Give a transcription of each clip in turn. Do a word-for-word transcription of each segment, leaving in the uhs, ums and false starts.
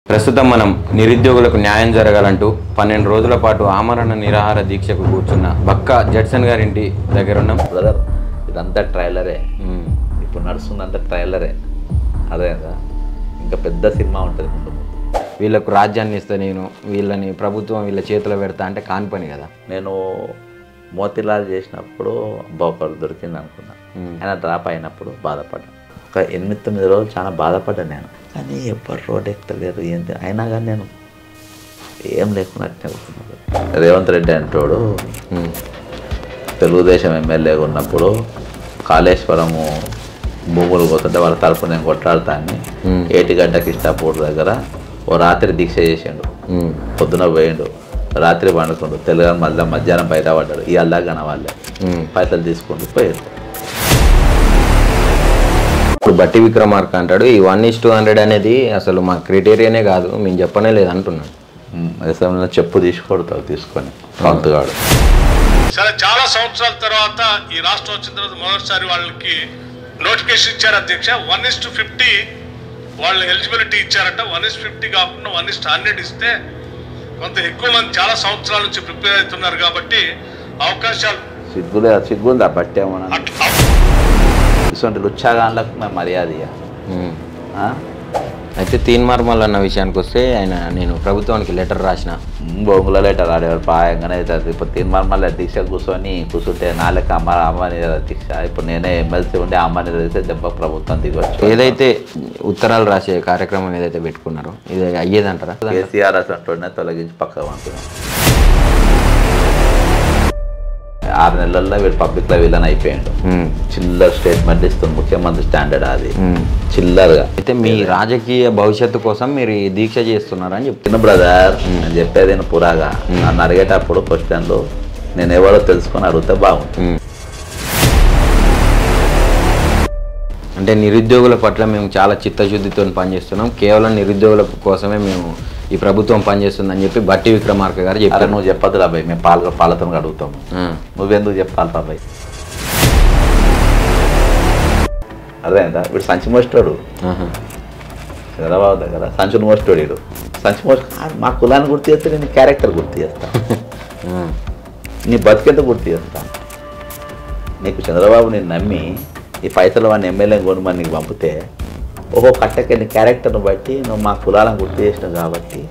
ప్రస్తుతం మనం నిరుద్యోగులకు న్యాయం జరగాలంటూ పన్నెండు రోజుల పాటు ఆమరణ నిరాహార దీక్షకు కూర్చున్న బక్కా జడ్సన్ గారింటి దగ్గర ఉన్నాం. బ్రదర్, ఇదంతా ట్రైలరే, ఇప్పుడు నడుస్తుందంతా ట్రైలరే. అదే కదా, ఇంకా పెద్ద సినిమా ఉంటుంది ముందు. వీళ్ళకు రాజ్యాన్ని ఇస్తే నేను వీళ్ళని ప్రభుత్వం వీళ్ళ చేతిలో పెడతా అంటే కాని పని కదా. నేను మోతీలాల్ చేసినప్పుడు బొక్కలు దొరికింది అనుకున్నా. ఆయన డ్రాప్ అయినప్పుడు బాధపడ్డాను. ఒక ఎనిమిది తొమ్మిది రోజులు చాలా బాధపడ్డాను నేను. కానీ ఎప్పుడు రోడ్ ఎక్కలేరు ఏంటి, అయినా కానీ నేను ఏం లేకున్నట్టే అవుతున్నాను. రేవంత్ రెడ్డి అంటాడు, తెలుగుదేశం ఎమ్మెల్యేగా ఉన్నప్పుడు కాళేశ్వరము భూములు పోతుంటే వాళ్ళ తరఫున నేను కొట్లాడతాన్ని ఏటిగడ్డ కిష్టాపూర్ దగ్గర ఓ రాత్రి దీక్ష చేసిండు. పొద్దున పోయిండు, రాత్రి పండుకుండు, తెలుగు మళ్ళీ మధ్యాహ్నం బయట పడ్డాడు. ఈ అల్లాగా వాళ్ళే పైసలు తీసుకుంటూ పోయారు. ఇప్పుడు బట్టి విక్రమార్క అంటాడు ఈ వన్ ఇస్ టూ హండ్రెడ్ అనేది అసలు మా క్రైటీరియానే కాదు, మేము చెప్పనే లేదు అంటున్నాను. అసలు చెప్పు తీసుకొడతావు తీసుకొని పంతుగాడు. సరే, చాలా సంవత్సరాల తర్వాత ఈ రాష్ట్రం వచ్చిన తర్వాత మొదటిసారి వాళ్ళకి నోటిఫికేషన్ ఇచ్చారు అధ్యక్ష. వన్ ఇస్ టు ఫిఫ్టీ వాళ్ళు ఎలిజిబిలిటీ ఇచ్చారట. వన్ ఇస్ ఫిఫ్టీ కాకుండా వన్ ఇస్ హండ్రెడ్ ఇస్తే కొంత ఎక్కువ మంది చాలా సంవత్సరాల నుంచి ప్రిపేర్ అవుతున్నారు కాబట్టి అవకాశాలు సిగ్గులే సిగ్గుందా బట్టి ఏమన్నా ఇటువంటి లుచ్చాగాన్లకు మేము మర్యాద. అయితే తీన్మార్మల్ అన్న విషయానికి వస్తే ఆయన నేను ప్రభుత్వానికి లెటర్ రాసిన బొంగుల లెటర్ ఆడేవాడు పాయంగానే అవుతుంది. ఇప్పుడు తీన్మార్మల్ దీక్ష కూర్చొని కూర్చుంటే నాలుక అమ్మ అమ్మని దీక్ష. ఇప్పుడు నేనే ఎమ్మెల్సీ ఉండి అమ్మని తెలిస్తే దెబ్బ ప్రభుత్వం దిగొచ్చు. ఏదైతే ఉత్తరాలు రాసే కార్యక్రమం ఏదైతే పెట్టుకున్నారో ఇది అయ్యేదంటారా? కేసీఆర్ అసలు తొలగించి పక్కకు పంపుతున్నాం. ఆరు నెలల్లో వీడు పబ్లిక్లో వీళ్ళని అయిపోయాడు. చిల్లర్ స్టేట్మెంట్ ఇస్తుంది ముఖ్యమంత్రి స్టాండర్డ్ అది చిల్లర్గా. అయితే మీ రాజకీయ భవిష్యత్తు కోసం మీరు దీక్ష చేస్తున్నారని చెప్తున్నా. బ్రదర్, నేను చెప్పేది నేను పురాగా నన్ను అడిగేటప్పుడు క్వశ్చన్లు నేను ఎవరో తెలుసుకొని అడిగితే బాగుంటుంది. అంటే నిరుద్యోగుల పట్ల మేము చాలా చిత్తశుద్ధితో పనిచేస్తున్నాం, కేవలం నిరుద్యోగుల కోసమే మేము ఈ ప్రభుత్వం పనిచేస్తుందని చెప్పి బట్టి విక్రమార్క గారు చెప్పారు. నువ్వు చెప్పద్దు రాబాయ్, మేము పాల పాలతో అడుగుతాము, నువ్వెందుకు చెప్పాలి బాబాయ్? అదేందా వీడు సంచి మోస్తాడు చంద్రబాబు దగ్గర, సంచులు మోస్తాడు వీడు. సంచి మోస్ట్ మా కులాన్ని గుర్తు చేస్తే నేను క్యారెక్టర్ గుర్తు చేస్తా, నీ బతికెంత గుర్తు చేస్తా. నీకు చంద్రబాబు నేను నమ్మి ఈ పైసలు వాడిని ఎమ్మెల్యేని కొనుమని నీకు పంపితే ఓహో కట్టకి నీ క్యారెక్టర్ను బట్టి నువ్వు మా కులాలను గుర్తు చేసినావు కాబట్టి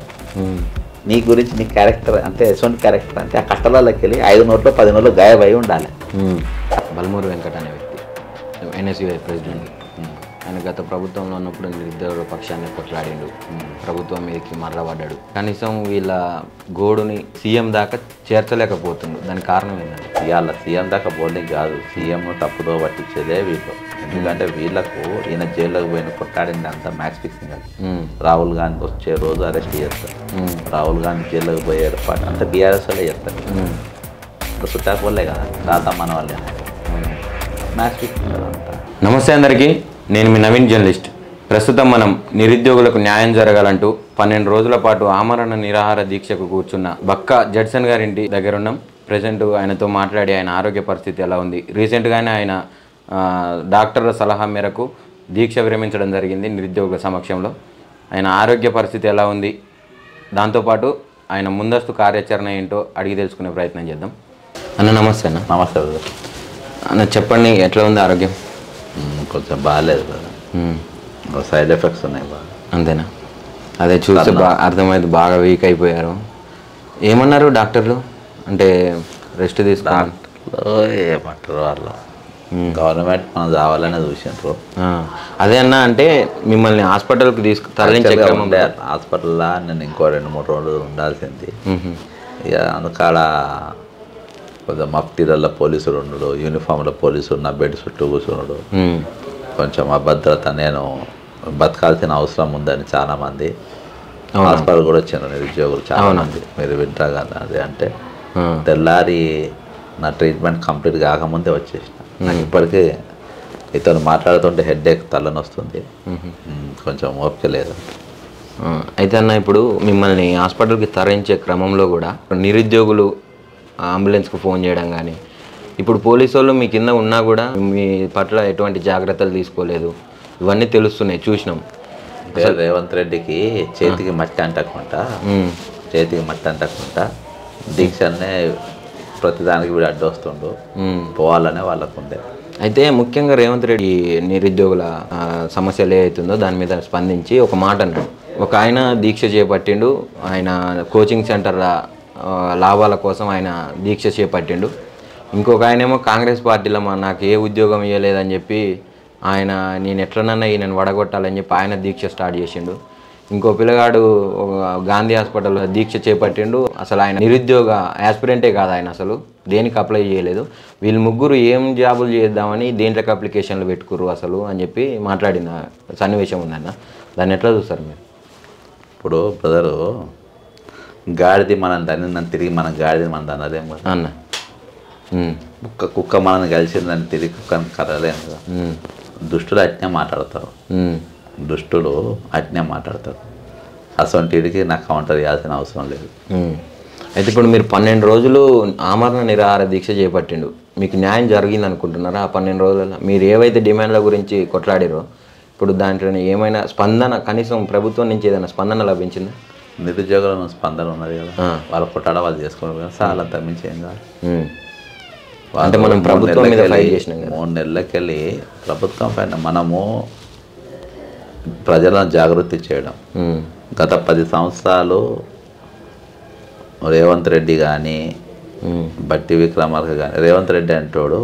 నీ గురించి నీ క్యారెక్టర్ అంటే ఎటువంటి క్యారెక్టర్ అంటే ఆ కట్టలకి వెళ్ళి ఐదు నోట్లో పది నోట్లు గాయబ్ అయి ఉండాలి. బల్మూరి వెంకట అనే వ్యక్తి ఎన్ఎస్యుఐ ప్రెసిడెంట్, ఆయన గత ప్రభుత్వంలో ఉన్నప్పుడు నిరుద్యోగుల పక్షాన్ని కొట్లాడిండు, ప్రభుత్వం మీదకి మర్రబడ్డాడు. కనీసం వీళ్ళ గోడుని సీఎం దాకా చేర్చలేకపోతుండు. దానికి కారణం ఏంటంటే ఇవాళ సీఎం దాకా బోర్డింగ్ కాదు, సీఎం తప్పుదో పట్టించేదే వీళ్ళు. ఎందుకంటే వీళ్ళకు ఈయన జైల్లోకి పోయిన కొట్టాడింది అంతా మ్యాచ్ ఫిక్సింగ్ అది. రాహుల్ గాంధీ వచ్చే రోజు అరెస్ట్ చేస్తారు, రాహుల్ గాంధీ జైల్లోకి పోయే ఏర్పాటు అంతా బీఆర్ఎస్ వాళ్ళే చేస్తారు. ఇప్పుడు చుట్టాకు వాళ్ళే కదా, దాదా మన వాళ్ళే మ్యాచ్ ఫిక్సింగ్ అంతా. నమస్తే అందరికీ, నేను మీ నవీన్ జర్నలిస్ట్. ప్రస్తుతం మనం నిరుద్యోగులకు న్యాయం జరగాలంటూ పన్నెండు రోజుల పాటు ఆమరణ నిరాహార దీక్షకు కూర్చున్న బక్కా జడ్సన్ గారింటి దగ్గర ఉన్నాం. ప్రజెంట్ ఆయనతో మాట్లాడి ఆయన ఆరోగ్య పరిస్థితి ఎలా ఉంది, రీసెంట్గానే ఆయన డాక్టర్ల సలహా మేరకు దీక్ష విరమించడం జరిగింది నిరుద్యోగుల సమక్షంలో. ఆయన ఆరోగ్య పరిస్థితి ఎలా ఉంది, దాంతోపాటు ఆయన ముందస్తు కార్యాచరణ ఏంటో అడిగి తెలుసుకునే ప్రయత్నం చేద్దాం. అన్న నమస్తే. అన్న నమస్తే అన్న, చెప్పండి ఎట్లా ఉంది ఆరోగ్యం? కొంచెం బాగాలేదు కదా, సైడ్ ఎఫెక్ట్స్ ఉన్నాయి బాగా. అంతేనా? అదే చూస్తే బాగా అర్థమైంది, బాగా వీక్ అయిపోయారు. ఏమన్నారు డాక్టర్లు? అంటే రెస్ట్ తీసుకోవాలి ఏమంటారు వాళ్ళు, గవర్నమెంట్ మనం రావాలని చూసినారు. అదే అన్న, అంటే మిమ్మల్ని హాస్పిటల్కి తీసుకు తరలించే హాస్పిటల్లో నేను ఇంకో రెండు మూడు రోజులు ఉండాల్సింది. ఇక అందుకాడ కొంచెం మఫ్టీలలో పోలీసులు ఉండడు, యూనిఫామ్లో పోలీసులు నా బెడ్ చుట్టూ కూర్చున్నాడు. కొంచెం అభద్రత, నేను బతకాల్సిన అవసరం ఉందని చాలామంది హాస్పిటల్ కూడా వచ్చినారు నిరుద్యోగులు చాలామంది. మీరు వింటారు కదా అది. అంటే తెల్లారి నా ట్రీట్మెంట్ కంప్లీట్ కాకముందే వచ్చేసిన. నాకు ఇప్పటికీ ఇతను మాట్లాడుతుంటే హెడ్ ఏక్ తలని వస్తుంది, కొంచెం ఓపిక లేదు. అయితే అన్న, ఇప్పుడు మిమ్మల్ని హాస్పిటల్కి తరలించే క్రమంలో కూడా నిరుద్యోగులు అంబులెన్స్కి ఫోన్ చేయడం కానీ, ఇప్పుడు పోలీసు వాళ్ళు మీ కింద ఉన్నా కూడా మీ పట్ల ఎటువంటి జాగ్రత్తలు తీసుకోలేదు, ఇవన్నీ తెలుస్తున్నాయి, చూసినాం. రేవంత్ రెడ్డికి చేతికి మట్టి అంటకుండా చేతికి మట్టి అంటకుండా దీక్షనే ప్రతిదానికి వీడు అడ్డొస్తుండు పోవాలనే వాళ్ళకు ఉండే. అయితే ముఖ్యంగా రేవంత్ రెడ్డి నిరుద్యోగుల సమస్యలు ఏవైతుందో దాని మీద స్పందించి ఒక మాట అన్నాడు. ఒక ఆయన దీక్ష చేపట్టిండు, ఆయన కోచింగ్ సెంటర్ లాభాల కోసం ఆయన దీక్ష చేపట్టిండు. ఇంకొక ఆయనేమో కాంగ్రెస్ పార్టీలో మా నాకు ఏ ఉద్యోగం ఇవ్వలేదని చెప్పి ఆయన నేను ఎట్లనన్నా ఈయనను వడగొట్టాలని చెప్పి ఆయన దీక్ష స్టార్ట్ చేసిండు. ఇంకో పిల్లగాడు గాంధీ హాస్పిటల్లో దీక్ష చేపట్టిండు. అసలు ఆయన నిరుద్యోగ యాస్పిరెంటే కాదు, ఆయన అసలు దేనికి అప్లై చేయలేదు. వీళ్ళు ముగ్గురు ఏం జాబులు చేద్దామని దేంట్లోకి అప్లికేషన్లు పెట్టుకుర్రు అసలు అని చెప్పి మాట్లాడిన సన్నివేశం ఉందన్న. దాన్ని ఎట్లా చూస్తారు మీరు? ఇప్పుడు బ్రదరు గాడిది మనం దాన్ని తిరిగి మనం గాడిది మనం దానలేం కదా అన్న. కుక్క కుక్క మనల్ని కలిసిందని తిరిగి కుక్కని కరలేము కదా. దుష్టులు అట్నే మాట్లాడతారు, దుష్టులు అట్నే మాట్లాడతారు. అసొంటికి నాకు కౌంటర్ చేయాల్సిన అవసరం లేదు. అయితే ఇప్పుడు మీరు పన్నెండు రోజులు ఆమరణ నిరాహార దీక్ష చేపట్టిండు, మీకు న్యాయం జరిగింది అనుకుంటున్నారా? ఆ పన్నెండు రోజులలో మీరు ఏవైతే డిమాండ్ల గురించి కొట్లాడిరో ఇప్పుడు దాంట్లో ఏమైనా స్పందన, కనీసం ప్రభుత్వం నుంచి ఏదైనా స్పందన లభించిందా? నిరుద్యోగుల స్పందన ఉన్నది కదా, వాళ్ళ కొట్టాడ వాళ్ళు చేసుకోవడం కదా, చాలా తమ్మించి ఏం కాదు. అంటే మనం ప్రభుత్వం మీద ఫైట్ చేసినాం కదా. మూడు నెలలకెళ్ళి ప్రభుత్వం పైన మనము ప్రజలను జాగృతి చేయడం. గత పది సంవత్సరాలు రేవంత్ రెడ్డి కానీ బట్టి విక్రమార్క కానీ, రేవంత్ రెడ్డి అంటోడు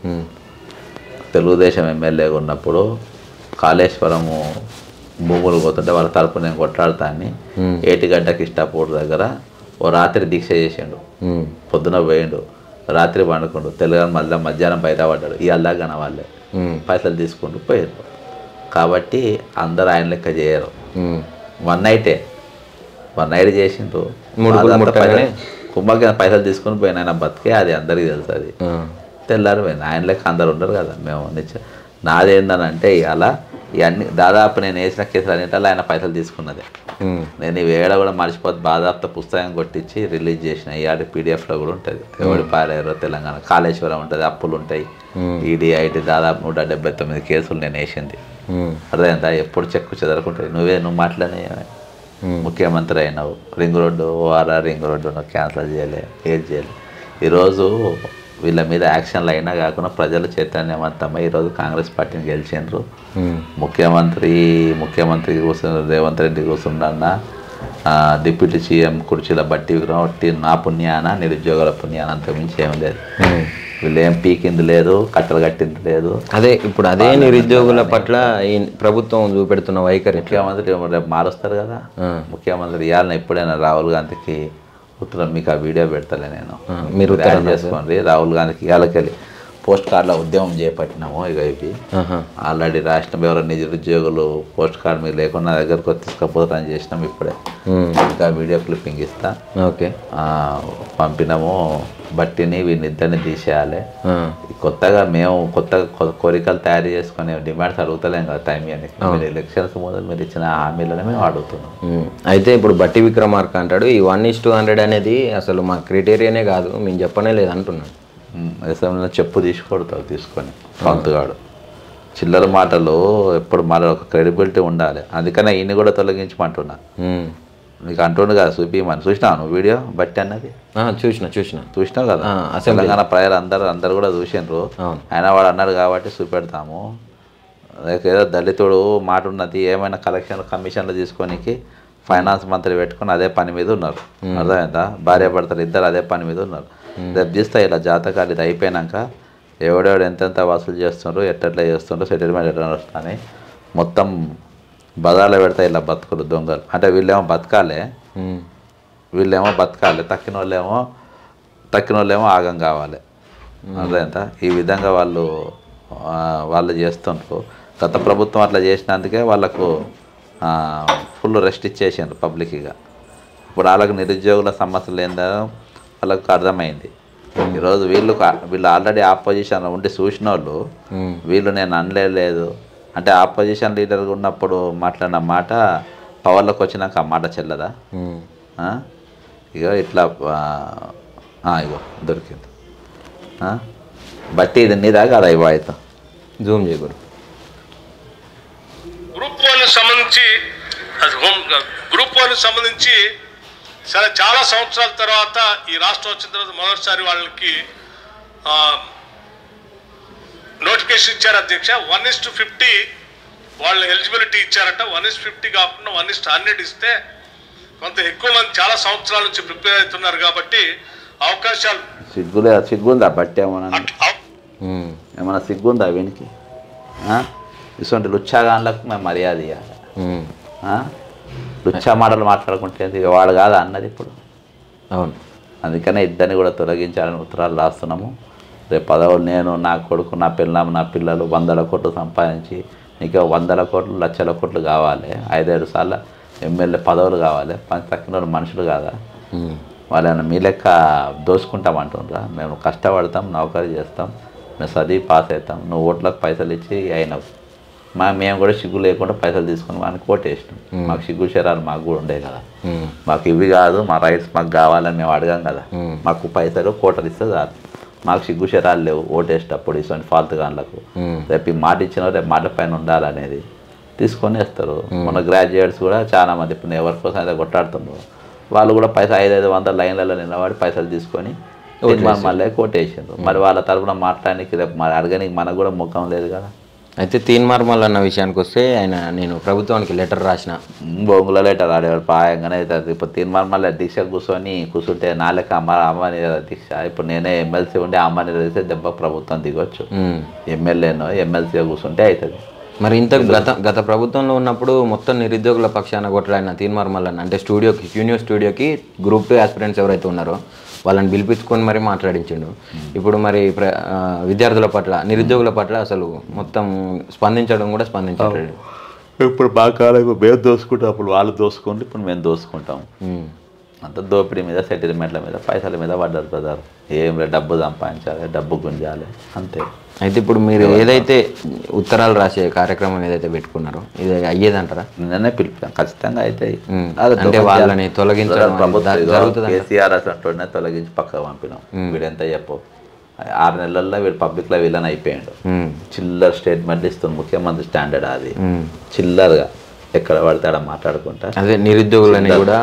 తెలుగుదేశం ఎమ్మెల్యేగా ఉన్నప్పుడు కాళేశ్వరము భూములు పోతుంటే వాళ్ళ తరపు నేను కొట్లాడతాన్ని ఏటిగడ్డకి ఇష్టపూడి దగ్గర ఓ రాత్రి దీక్ష చేసిండు. పొద్దున పోయిండు, రాత్రి పండుకుండు, తెలుగు మళ్ళీ మధ్యాహ్నం బయట పడ్డాడు. ఈ అల్లాగన వాళ్ళే పైసలు తీసుకుంటూ పోయారు. కాబట్టి అందరు ఆయన లెక్క చేయరు. వన్ నైటే వన్ నైట్ చేసిండ్రు, కుమ్మకి పైసలు తీసుకుని పోయిన ఆయన బతికే అది అందరికీ తెలుసు. అది తెల్లారు పోయింది. ఆయన లెక్క అందరు ఉండరు కదా. మేము నిత్య నాదేందనంటే ఇవాళ ఇవన్నీ దాదాపు నేను వేసిన కేసులు అన్నింటిలో ఆయన పైసలు తీసుకున్నదే. నేను ఈ వేళ కూడా మర్చిపోతే బాధాప్త పుస్తకం కొట్టించి రిలీజ్ చేసిన. ఇవాళ పీడిఎఫ్లో కూడా ఉంటుంది. ఎవడి పాలేరో తెలంగాణ కాళేశ్వరం ఉంటుంది, అప్పులు ఉంటాయి, ఈడీ ఐటీ దాదాపు నూట డెబ్బై తొమ్మిది కేసులు నేను వేసింది. అర్థమైందా? ఎప్పుడు చెక్కు చెదరకుంటుంది. నువ్వే నువ్వు మాట్లాడే ముఖ్యమంత్రి అయినావు, ring road ORR ring road నువ్వు క్యాన్సిల్ చేయలే, ఏది చేయలే. ఈరోజు వీళ్ళ మీద యాక్షన్లు అయినా కాకుండా ప్రజలు చైతన్యవంతమై ఈరోజు కాంగ్రెస్ పార్టీని గెలిచిండ్రు. ముఖ్యమంత్రి ముఖ్యమంత్రి కూర్చున్న రేవంత్ రెడ్డి కూర్చున్న డిప్యూటీ సీఎం కుర్చీల బట్టి విగ్రహం ఒకటి నా పుణ్యాన నిరుద్యోగుల పుణ్యాన అంతకుమించి ఏం లేదు. వీళ్ళు ఏం పీకింది లేదు, కట్టలు కట్టింది లేదు. అదే ఇప్పుడు అదే నిరుద్యోగుల పట్ల ఈ ప్రభుత్వం చూపెడుతున్న వైఖరి. ముఖ్యమంత్రి రేపు మారుస్తారు కదా. ముఖ్యమంత్రి ఇవాళ ఎప్పుడైనా రాహుల్ గాంధీకి ఉత్తరం, మీకు ఆ వీడియో పెడతలే నేను, మీరు తయారు చేసుకోండి. రాహుల్ గాంధీకి ఇవాళకెళ్ళి పోస్ట్ కార్డుల ఉద్యమం చేపట్టినాము. ఇక ఇవి ఆల్రెడీ రాష్ట్రం ఎవరైనా నిరుద్యోగులు పోస్ట్ కార్డు మీరు లేకుండా నా దగ్గరకు తీసుకపోతారని చేసినాం. ఇప్పుడే ఇంకా వీడియో క్లిప్పింగ్ ఇస్తా. ఓకే, పంపినాము. బట్టిని వీళ్ళిద్దరిని తీసేయాలి. కొత్తగా మేము కొత్త కోరికలు తయారు చేసుకునే డిమాండ్స్ అడుగుతలేం కదా. టైం అని మీరు ఎలక్షన్స్ మొదలు మీరు ఇచ్చిన హామీలనే మేము అడుగుతున్నాం. అయితే ఇప్పుడు బట్టి విక్రమార్క అంటాడు ఈ వన్ ఇస్ టూ హండ్రెడ్ అనేది అసలు మా క్రైటీరియానే కాదు, మేము చెప్పనే లేదు అంటున్నాను. అసెంబ్లీలో చెప్పు తీసుకొడతావు తీసుకొని పంతుగాడు. చిల్లర మాటలు ఎప్పుడు మన ఒక క్రెడిబిలిటీ ఉండాలి. అందుకనే ఈయన కూడా తొలగించమంటున్నా. నీకు అంటుండు కదా చూపిమని. చూసినావు నువ్వు వీడియో బట్టి అన్నది? చూసిన చూసిన చూసినావు కదా. తెలంగాణ ప్రజలు అందరు అందరు కూడా చూసిండ్రు. ఆయన వాడు అన్నాడు కాబట్టి చూపెడతాము. ఏదో దళితుడు మాట ఉన్నది, ఏమైనా కలెక్షన్ కమిషన్లు తీసుకోనికి ఫైనాన్స్ మంత్రి పెట్టుకుని అదే పని మీద ఉన్నారు. అర్థమైందా? భార్య భర్తలు ఇద్దరు అదే పని మీద ఉన్నారు. రేపు చూస్తే ఇలా జాతకాలు ఇది అయిపోయినాక ఎవడెవడు ఎంతెంత వసూలు చేస్తుండ్రు, ఎట్లా చేస్తుండ్రు, సెటిల్మెంట్ ఎట్లా వస్తాయని మొత్తం బజార్లో పెడతాయి ఇలా బతుకులు దొంగలు. అంటే వీళ్ళేమో బతకాలే, వీళ్ళేమో బతకాలి, తక్కిన వాళ్ళేమో తక్కిన వాళ్ళేమో ఆగం కావాలి. అర్థమైందా? ఈ విధంగా వాళ్ళు వాళ్ళు చేస్తుండ్రు. గత ప్రభుత్వం అట్లా చేసినందుకే వాళ్ళకు ఫుల్ రెస్ట్ ఇచ్చేసిండ్రు పబ్లిక్గా. ఇప్పుడు వాళ్ళకు నిరుద్యోగుల సమస్యలు ఏందో వాళ్ళకు అర్థమైంది. ఈరోజు వీళ్ళు వీళ్ళు ఆల్రెడీ ఆపోజిషన్ ఉండి చూసిన వాళ్ళు వీళ్ళు నేను అనలేదు అంటే ఆపోజిషన్ లీడర్గా ఉన్నప్పుడు మాట్లాడిన మాట పవర్లోకి వచ్చినాక ఆ మాట చెల్లదా? ఇగో ఇట్లా ఇగో దొరికింది. బట్టి ఇది నీదా కాదా? ఇవ్వ అయితే జూమ్ చేయకూడదు. గ్రూప్ వన్ సంబంధించి అది హోమ్ గ్రూప్ వన్ సంబంధించి సరే చాలా సంవత్సరాల తర్వాత ఈ రాష్ట్రం వచ్చిన తర్వాత మొదటిసారి వాళ్ళకి నోటిఫికేషన్ ఇచ్చారు అధ్యక్ష. వన్ ఇస్ టు ఫిఫ్టీ వాళ్ళు ఎలిజిబిలిటీ ఇచ్చారట. వన్ ఇస్ ఫిఫ్టీ కాకుండా వన్ ఇస్ హండ్రెడ్ ఇస్తే కొంత ఎక్కువ మంది చాలా సంవత్సరాల నుంచి ప్రిపేర్ అవుతున్నారు కాబట్టి అవకాశాలు సిగ్గులే సిగ్గుందా బట్టి ఏమన్నా ఏమన్నా సిగ్గుందా వీనికి? ఇటువంటి లుచ్చాగాన్లకు మేము మర్యాద ఇవ్వాలి. లుచ్చా మాటలు మాట్లాడుకుంటే వాడు కాదా అన్నది ఇప్పుడు. అవును, అందుకనే ఇద్దరిని కూడా తొలగించాలని ఉత్తరాలు రాస్తున్నాము. రేపు పదవులు నేను, నా కొడుకు, నా పిల్లం, నా పిల్లలు వందల కోట్లు సంపాదించి నీకు వందల కోట్లు లక్షల కోట్లు కావాలి, ఐదేడు సార్లు ఎమ్మెల్యే పదవులు కావాలి, పని తక్కిన మనుషులు కాదా? వాళ్ళని మీ లెక్క దోసుకుంటామంటుండ్రా? మేము కష్టపడతాం, నౌకరీ చేస్తాం, మేము చదివి పాస్ అవుతాం, నువ్వు ఓట్లకు పైసలు ఇచ్చి అయినావు. మా మేము కూడా సిగ్గు లేకుండా పైసలు తీసుకొని వానికి ఓటేసినాం. మాకు సిగ్గు శరాలు మాకు కూడా ఉండే కదా. మాకు ఇవి కాదు, మా రైట్స్ మాకు కావాలని మేము అడగాం కదా. మాకు పైసలు కోటలు ఇస్తే చాలు. మాకు సిగ్గు శరాలు లేవు ఓటేసేటప్పుడు ఇటువంటి ఫాల్తు గాన్లకు. రేపు ఈ మాట ఇచ్చిన రేపు మాట పైన ఉండాలనేది తీసుకొని వేస్తారు. మన గ్రాడ్యుయేట్స్ కూడా చాలా మంది ఇప్పుడు ఎవరి కోసం అయితే కొట్టాడుతున్నారు వాళ్ళు కూడా పైసలు ఐదు ఐదు వందల లైన్లలో నిలబడి పైసలు తీసుకొని మళ్ళీ కోటేసారు. మరి వాళ్ళ తరపున మాట్లాడానికి రేపు మరి అడగడానికి మనకు కూడా ముఖం లేదు కదా. అయితే తీన్మార్మల్ అన్న విషయానికి వస్తే ఆయన నేను ప్రభుత్వానికి లెటర్ రాసిన బొంగుల లెటర్ ఆడేవాడు పాయంగానే అవుతుంది. ఇప్పుడు తీన్మార్మల్ దీక్ష కూర్చొని కూర్చుంటే నాలుక అమ్మ అమ్మని దీక్ష. ఇప్పుడు నేనే ఎమ్మెల్సీ ఉండి అమ్మని తెలిస్తే దెబ్బ ప్రభుత్వం దిగొచ్చు. ఎమ్మెల్యేనో ఎమ్మెల్సీగా కూర్చుంటే అవుతుంది. మరి ఇంత గత గత ప్రభుత్వంలో ఉన్నప్పుడు మొత్తం నిరుద్యోగుల పక్షాన కొట్టడాయన తీన్మార్మల్ అన్న అంటే స్టూడియోకి యూనియర్ స్టూడియోకి గ్రూప్ టూ ఆస్పిరెంట్స్ ఎవరైతే ఉన్నారో వాళ్ళని పిలిపించుకొని మరి మాట్లాడించిండు. ఇప్పుడు మరి విద్యార్థుల పట్ల నిరుద్యోగుల పట్ల అసలు మొత్తం స్పందించడం కూడా స్పందించట్లేదు. ఇప్పుడు మా కాలకు మేము దోసుకుంటాం, అప్పుడు వాళ్ళు దోసుకోండి, ఇప్పుడు మేము దోసుకుంటాం. అంత దోపిడీ మీద సెటిల్మెంట్ల మీద పైసల మీద పడ్డారు బ్రదర్. ఏం లేదు, డబ్బు సంపాదించాలి, డబ్బు గుంజాలి అంతే. అయితే ఇప్పుడు మీరు ఏదైతే ఉత్తరాలు రాసే కార్యక్రమం ఏదైతే పెట్టుకున్నారో ఇది అయ్యేదంటారా? నిన్ననే పిలిపాను, ఖచ్చితంగా అయితే. అంటే వాళ్ళని తొలగించడం జరుగుతుంది. కేసీఆర్ అసలు తొలగించి పక్కకు పంపినాం. వీడెంత చెప్పు, ఆరు నెలల్లో వీడు పబ్లిక్లో వీళ్ళని అయిపోయాడు. చిల్లర్ స్టేట్మెంట్ ఇస్తుంది ముఖ్యమంత్రి స్టాండర్డ్ అది. చిల్లర్గా ఎక్కడ పడితే అక్కడ మాట్లాడుకుంటా. అదే నిరుద్యోగులని కూడా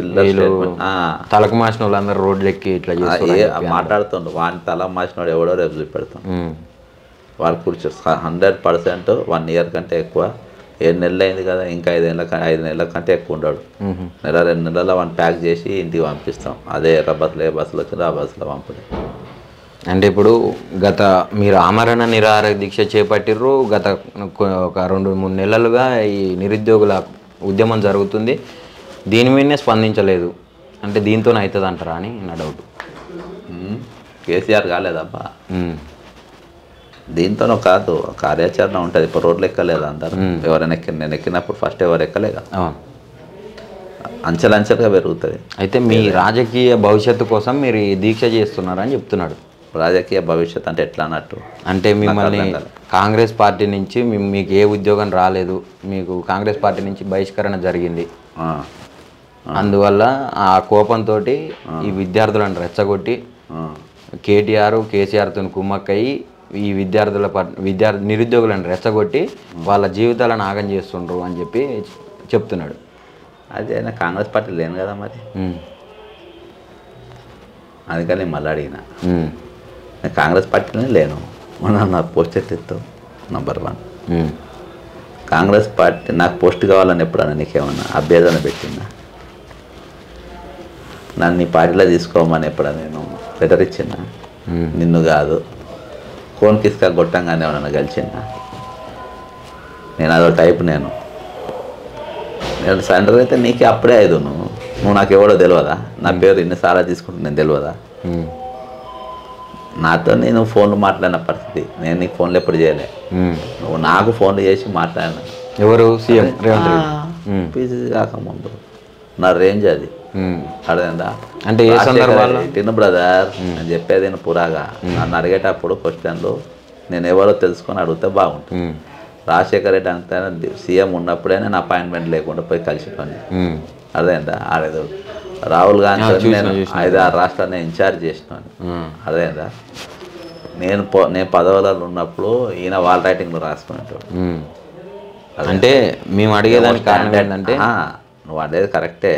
తలకు మాసిన వాళ్ళందరూ రోడ్లు ఎక్కి ఇట్లా మాట్లాడుతుండ్రు. వాడిని తల మాసినోడు ఎవడో రేపు చూపెడతాం. వాడు కూర్చో హండ్రెడ్ పర్సెంట్ వన్ ఇయర్ కంటే ఎక్కువ ఏడు నెలలు అయింది కదా, ఇంకా ఐదేళ్ళ ఐదు నెలల కంటే ఎక్కువ ఉండడు. నెల రెండు నెలల్లో వాడిని ప్యాక్ చేసి ఇంటికి పంపిస్తాం. అదే ఎర్ర బస్సులో ఏ బస్సులో వచ్చిందో ఆ బస్సులో పంపడం. అంటే ఇప్పుడు గత మీరు ఆమరణ నిరాహార దీక్ష చేపట్టిర్రు. గత ఒక రెండు మూడు నెలలుగా ఈ నిరుద్యోగుల ఉద్యమం జరుగుతుంది. దీని మీదనే స్పందించలేదు అంటే దీంతో అవుతుంది అంటారా అని నా డౌట్. కేసీఆర్ కాలేదబ్బా, దీంతోనూ కాదు, కార్యాచరణ ఉంటుంది. ఇప్పుడు రోడ్లు ఎక్కలేదు అందరు. ఎవరైనా ఎక్కి నేను ఎక్కినప్పుడు ఫస్ట్ ఎవరు ఎక్కలే కదా, అంచెలంచెలుగా పెరుగుతుంది. అయితే మీ రాజకీయ భవిష్యత్తు కోసం మీరు దీక్ష చేస్తున్నారని చెప్తున్నాడు. రాజకీయ భవిష్యత్ అంటే ఎట్లా అన్నట్టు? అంటే మిమ్మల్ని కాంగ్రెస్ పార్టీ నుంచి మీకు ఏ ఉద్యోగం రాలేదు, మీకు కాంగ్రెస్ పార్టీ నుంచి బహిష్కరణ జరిగింది, అందువల్ల ఆ కోపంతో ఈ విద్యార్థులను రెచ్చగొట్టి కేటీఆర్ కేసీఆర్తో కుమ్మక్కయి ఈ విద్యార్థుల విద్యార్థి నిరుద్యోగులను రెచ్చగొట్టి వాళ్ళ జీవితాలను ఆగం చేస్తుండ్రు అని చెప్పి చెప్తున్నాడు. అదే అయినా కాంగ్రెస్ పార్టీ లేను కదా మరి, అందుకని మళ్ళీ అడిగిన. నేను కాంగ్రెస్ పార్టీలోనే లేను. మనం నా పోస్ట్ ఎత్తిస్తావు నంబర్ వన్. కాంగ్రెస్ పార్టీ నాకు పోస్ట్ కావాలని ఎప్పుడన్నా నీకేమన్నా అభ్యర్థన పెట్టిందా? నన్ను నీ పార్టీలో తీసుకోమని ఎప్పుడన్నా నేను లెటర్ ఇచ్చిందా? నిన్ను కాదు, కోన్ కిస్కా గొట్టంగానే ఏమన్నా గెలిచిందా? నేను అదో టైప్. నేను నేను సెంటర్ అయితే నీకే అప్పుడే ఐదు. నువ్వు నువ్వు నాకు ఎవడో తెలియదా? నా పేరు ఇన్నిసార్లు తీసుకుంటా నేను తెలియదా? నాతో నేను ఫోన్లు మాట్లాడిన పరిస్థితి, నేను నీకు ఫోన్లు ఎప్పుడు చేయలే. నువ్వు నాకు ఫోన్లు చేసి మాట్లాడినా. ఎవరు? సీఎం రేవంత్ పీసీసీ కాకముందు నా రేంజ్ అది. అర్థమైందా? అంటే ఏ సందర్భాల్లో తిను బ్రదర్ అని చెప్పేది నేను పురాగా. నన్ను అడిగేటప్పుడు క్వశ్చన్లు నేను ఎవరో తెలుసుకొని అడిగితే బాగుంటుంది. రాజశేఖర్ రెడ్డి అంతా సీఎం ఉన్నప్పుడే నేను అపాయింట్మెంట్ లేకుండా పోయి కలిసిపోయి. అర్థమైందా? ఆడేదో రాహుల్ గాంధీ నేను ఐదు ఆరు రాష్ట్రాన్ని ఇన్ఛార్జ్ చేసినాను. అర్థమైందా? నేను నేను పదవులలో ఉన్నప్పుడు ఈయన వాల్ రైటింగ్లో రాసుకునేటోడు. అంటే మేము అడిగేదానికి కారణం ఏంటంటే నువ్వు అనేది కరెక్టే.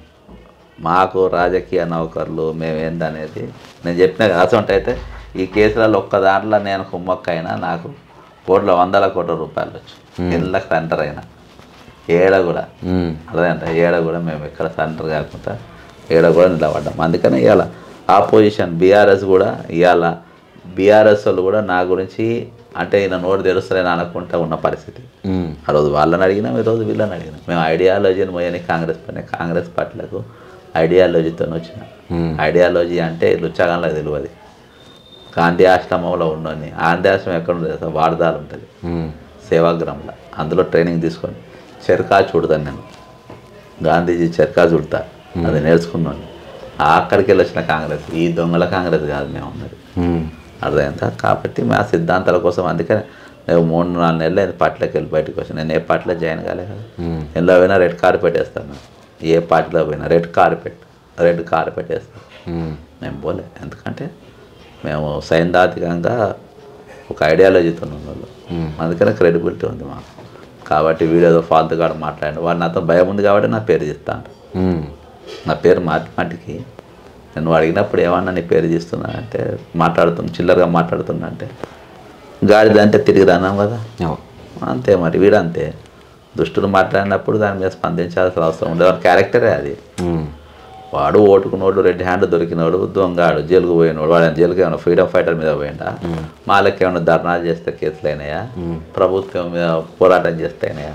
మాకు రాజకీయ నౌకర్లు మేమేందనేది నేను చెప్పిన అసొంటి అయితే ఈ కేసులలో ఒక్క దాంట్లో నేను కుమ్మక్కైనా నాకు కోట్ల వందల కోట్ల రూపాయలు వచ్చు. ఇళ్ళకి సెంటర్ అయినా ఏడ కూడా అదేంట ఏడ కూడా మేము ఎక్కడ సెంటర్ కాకుండా ఏడ కూడా నిలబడ్డాం. అందుకని ఇవాళ ఆపోజిషన్ బీఆర్ఎస్ కూడా ఇవాళ బీఆర్ఎస్ వాళ్ళు కూడా నా గురించి అంటే ఈయన నోటు తెరుస్తలేని అనుకుంటా ఉన్న పరిస్థితి. ఆ రోజు వాళ్ళని అడిగినాం, ఈరోజు వీళ్ళని అడిగినాం. మేము ఐడియాలజీని పోయని కాంగ్రెస్ పని కాంగ్రెస్ పార్టీలకు ఐడియాలజీతో వచ్చిన ఐడియాలజీ అంటే లుచ్చగానే తెలియదు. గాంధీ ఆశ్రమంలో ఉండని గాంధీ ఆశ్రమం ఎక్కడ ఉంటుంది? వారదాలు ఉంటుంది సేవాగ్రామంలో. అందులో ట్రైనింగ్ తీసుకొని చెరకా చూడతాను నేను. గాంధీజీ చెరకా చూడతా అది నేర్చుకున్నాను. అక్కడికి వెళ్ళి వచ్చిన కాంగ్రెస్ ఈ దొంగల కాంగ్రెస్ కాదు మేము ఉన్నది. అర్థమైందా? కాబట్టి మా సిద్ధాంతాల కోసం అందుకని నేను మూడు నాలుగు నెలలు అయింది పార్టీలోకి వెళ్ళి బయటకు వచ్చాను. నేను ఏ పార్టీలో జాయిన్ కాలే కదా. ఎందులో పోయినా రెడ్ కార్పెట్ వేస్తాను. ఏ పార్టీలో పోయినా రెడ్ కార్పెట్ రెడ్ కార్పెట్ వేస్తాను. మేము పోలే, ఎందుకంటే మేము సైద్ధాంతికంగా ఒక ఐడియాలజీతో ఉన్న వాళ్ళు. అందుకనే క్రెడిబిలిటీ ఉంది మాకు. కాబట్టి వీడియోతో ఫాల్తు కాడ మాట్లాడండి. వాళ్ళు నాతో భయం ఉంది కాబట్టి నా పేరు తీస్తాను. నా పేరు మాటి మాటికి నేను అడిగినప్పుడు ఏమన్నా నీ పేరు తీస్తున్నా అంటే మాట్లాడుతున్నా చిల్లరగా మాట్లాడుతున్నా అంటే గాడిద అంటే తిరిగి రానాం కదా. అంతే మరి వీడంతే దుష్టులు మాట్లాడినప్పుడు దాని మీద స్పందించాల్సిన అవసరం ఉండదు. వాడి క్యారెక్టరే అది. వాడు ఓటుకున్నోడు రెడ్ హ్యాండ్ దొరికినోడు దొంగాడు జైలుకు పోయినోడు. వాడు జైలుకి ఏమైనా ఫ్రీడమ్ ఫైటర్ మీద పోయిండా? మాలకి ఏమైనా ధర్నాలు చేస్తే కేసులు అయినాయా? ప్రభుత్వం మీద పోరాటం చేస్తే అయినాయా?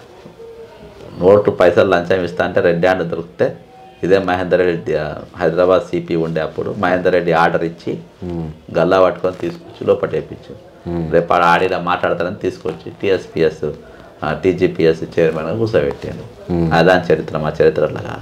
నోటు పైసలు లంచం ఇస్తా అంటే రెడ్ హ్యాండ్ దొరికితే ఇదే మహేందర్ రెడ్డి హైదరాబాద్ సిపి ఉండే అప్పుడు మహేందర్ రెడ్డి ఆర్డర్ ఇచ్చి గల్లా పట్టుకొని తీసుకొచ్చి లోపల వేయించు. రేపు ఆడ ఆడిన మాట్లాడతారని తీసుకొచ్చి టీఎస్పిఎస్ టీజీపీఎస్ చైర్మన్గా కూర్చోబెట్టాను. అదాని చరిత్ర మా చరిత్రలో కాదు.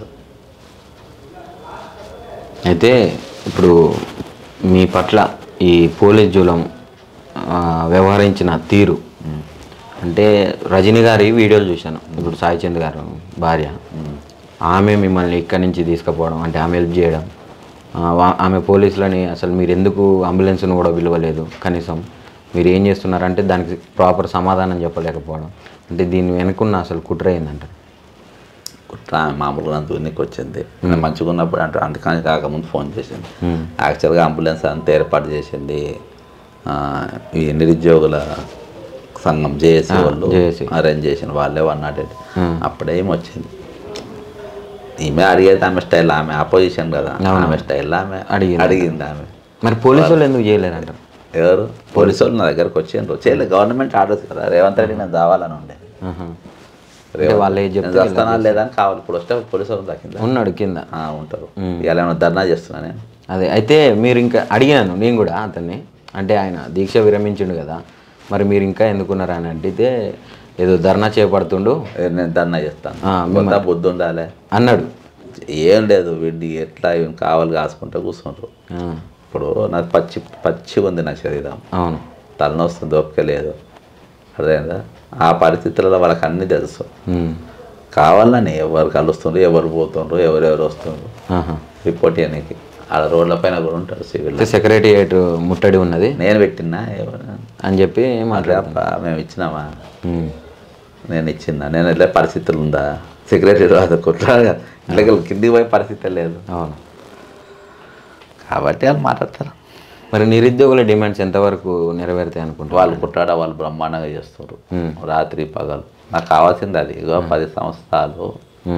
అయితే ఇప్పుడు మీ పట్ల ఈ పోలీస్ జూలం వ్యవహరించిన తీరు అంటే రజనీ గారి వీడియోలు చూశాను. ఇప్పుడు సాయి చంద్ గారు భార్య ఆమె మిమ్మల్ని ఇక్కడి నుంచి తీసుకుపోవడం అంటే ఆమె హెల్ప్ చేయడం, ఆమె పోలీసులని అసలు మీరు ఎందుకు అంబులెన్స్ను కూడా పిలవలేదు, కనీసం మీరు ఏం చేస్తున్నారంటే దానికి ప్రాపర్ సమాధానం చెప్పలేకపోవడం, అంటే దీన్ని వెనుకున్న అసలు కుట్ర ఏందంటారు? కుట్ర మామూలుగా దూనికి వచ్చింది. మంచిగా ఉన్నప్పుడు అంటే అందుకని కాకముందు ఫోన్ చేసింది. యాక్చువల్గా అంబులెన్స్ అంతా ఏర్పాటు చేసింది ఈ నిరుద్యోగుల సంఘం జేఏసీ వాళ్ళు అరేంజ్ చేసిన వాళ్ళే వన్ నాట్ ఎయిట్. అప్పుడేం వచ్చింది ఈమె అడిగేది ఆమె స్టైల్, ఆమె ఆపోజిషన్ కదా, ఆమె స్టైల్ ఆమె అడిగింది ఆమె. మరి పోలీసు వాళ్ళు ఎందుకు చేయలేరంటారు? ఎవరు పోలీసు వాళ్ళు నా దగ్గరకు వచ్చిండ్రు చేయలేదు. గవర్నమెంట్ ఆర్డర్స్ కదా. రేవంత్ రెడ్డి నేను కావాలని ఉండే వాళ్ళు వస్తానా లేదా అని కావాలి. ఇప్పుడు వస్తే పోలీసు వాళ్ళు దక్కిందా ఉన్నాడు కింద ఉంటారు. ఇలా ఏమైనా ధర్నా చేస్తున్నా నేను. అదే అయితే మీరు ఇంకా అడిగాను నేను కూడా అతన్ని, అంటే ఆయన దీక్ష విరమించిండు కదా మరి మీరు ఇంకా ఎందుకున్నారు అని అడిగితే ఏదో ధర్నా చేపడుతుండు, నేను ధర్నా చేస్తాను బుద్ధి ఉండాలి అన్నాడు. ఏం లేదు వీడి ఎట్లా కావాలి కాసుకుంటూ కూర్చుంటారు. ఇప్పుడు నాకు పచ్చి పచ్చి ఉంది నా శరీరం. అవును తలనొస్తుంది, ఓపిక లేదు. అదేందా ఆ పరిస్థితులలో వాళ్ళకి అన్నీ తెలుసు. కావాలని ఎవరు కలుస్తుండ్రు, ఎవరు పోతుండ్రు, ఎవరెవరు వస్తుండ్రు రిపోర్ట్ చేయడానికి. ఆడ రోడ్ల పైన కూడా ఉంటారు సివిల్. సెక్రటేరియట్ ముట్టడి ఉన్నది నేను పెట్టినా అని చెప్పి మాట్లాడప్ప మేము ఇచ్చినామా? నేను ఇచ్చిందా? నేను వెళ్ళే పరిస్థితులు ఉందా? సెక్రటరీ అది కుట్రా ఇళ్ళకి కిందికి పోయే పరిస్థితి లేదు. అవును కాబట్టి వాళ్ళు మాట్లాడతారు. మరి నిరుద్యోగుల డిమాండ్స్ ఎంతవరకు నెరవేరుతాయి అనుకుంటారు? వాళ్ళు కుట్రాడ వాళ్ళు బ్రహ్మాండంగా చేస్తారు రాత్రి పగలు. నాకు కావాల్సింది అది. ఇగో పది సంవత్సరాలు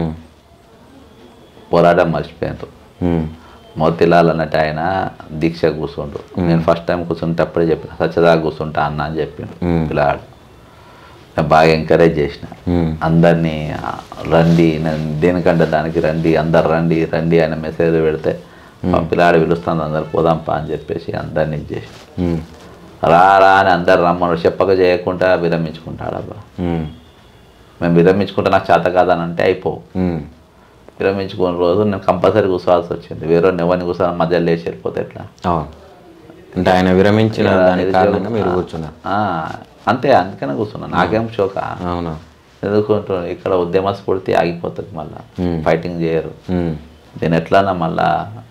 పోరాటం మర్చిపోయినారు. మోతిలాల్ అన్నట్టు ఆయన దీక్ష కూర్చుండ్రు. నేను ఫస్ట్ టైం కూర్చుంటే అప్పుడే చెప్పిన సత్యదా కూర్చుంటా అన్న అని చెప్పిండు పిల్లాడు. నేను బాగా ఎంకరేజ్ చేసిన అందరినీ రండి, నేను దేనికంటే దానికి రండి, అందరు రండి రండి ఆయన మెసేజ్ పెడితే పిల్లాడు పిలుస్తుంది అందరు పోదాంపా అని చెప్పేసి అందరినీ చేసి రా రా అని అందరు రమ్మను చెప్పక చేయకుండా విరమించుకుంటాడబ్బా. మేము విరమించుకుంటే నాకు చేత కాదని అంటే అయిపోవు. విరమించుకున్న రోజు నేను కంపల్సరీ కూర్చోవాల్సి వచ్చింది. వేరే ఎవరిని కూర్చొని మధ్యలో లేచి వెళ్ళిపోతే ఎట్లా? అంటే ఆయన విరమించిన మీరు కూర్చున్నారు అంతే. అందుకనే కూర్చున్నాను. నాకేం షోక. అవునా? ఎందుకుంటూ ఇక్కడ ఉద్యమ స్ఫూర్తి ఆగిపోతుంది. మళ్ళీ ఫైటింగ్ చేయరు. నేను ఎట్లన్నా మళ్ళా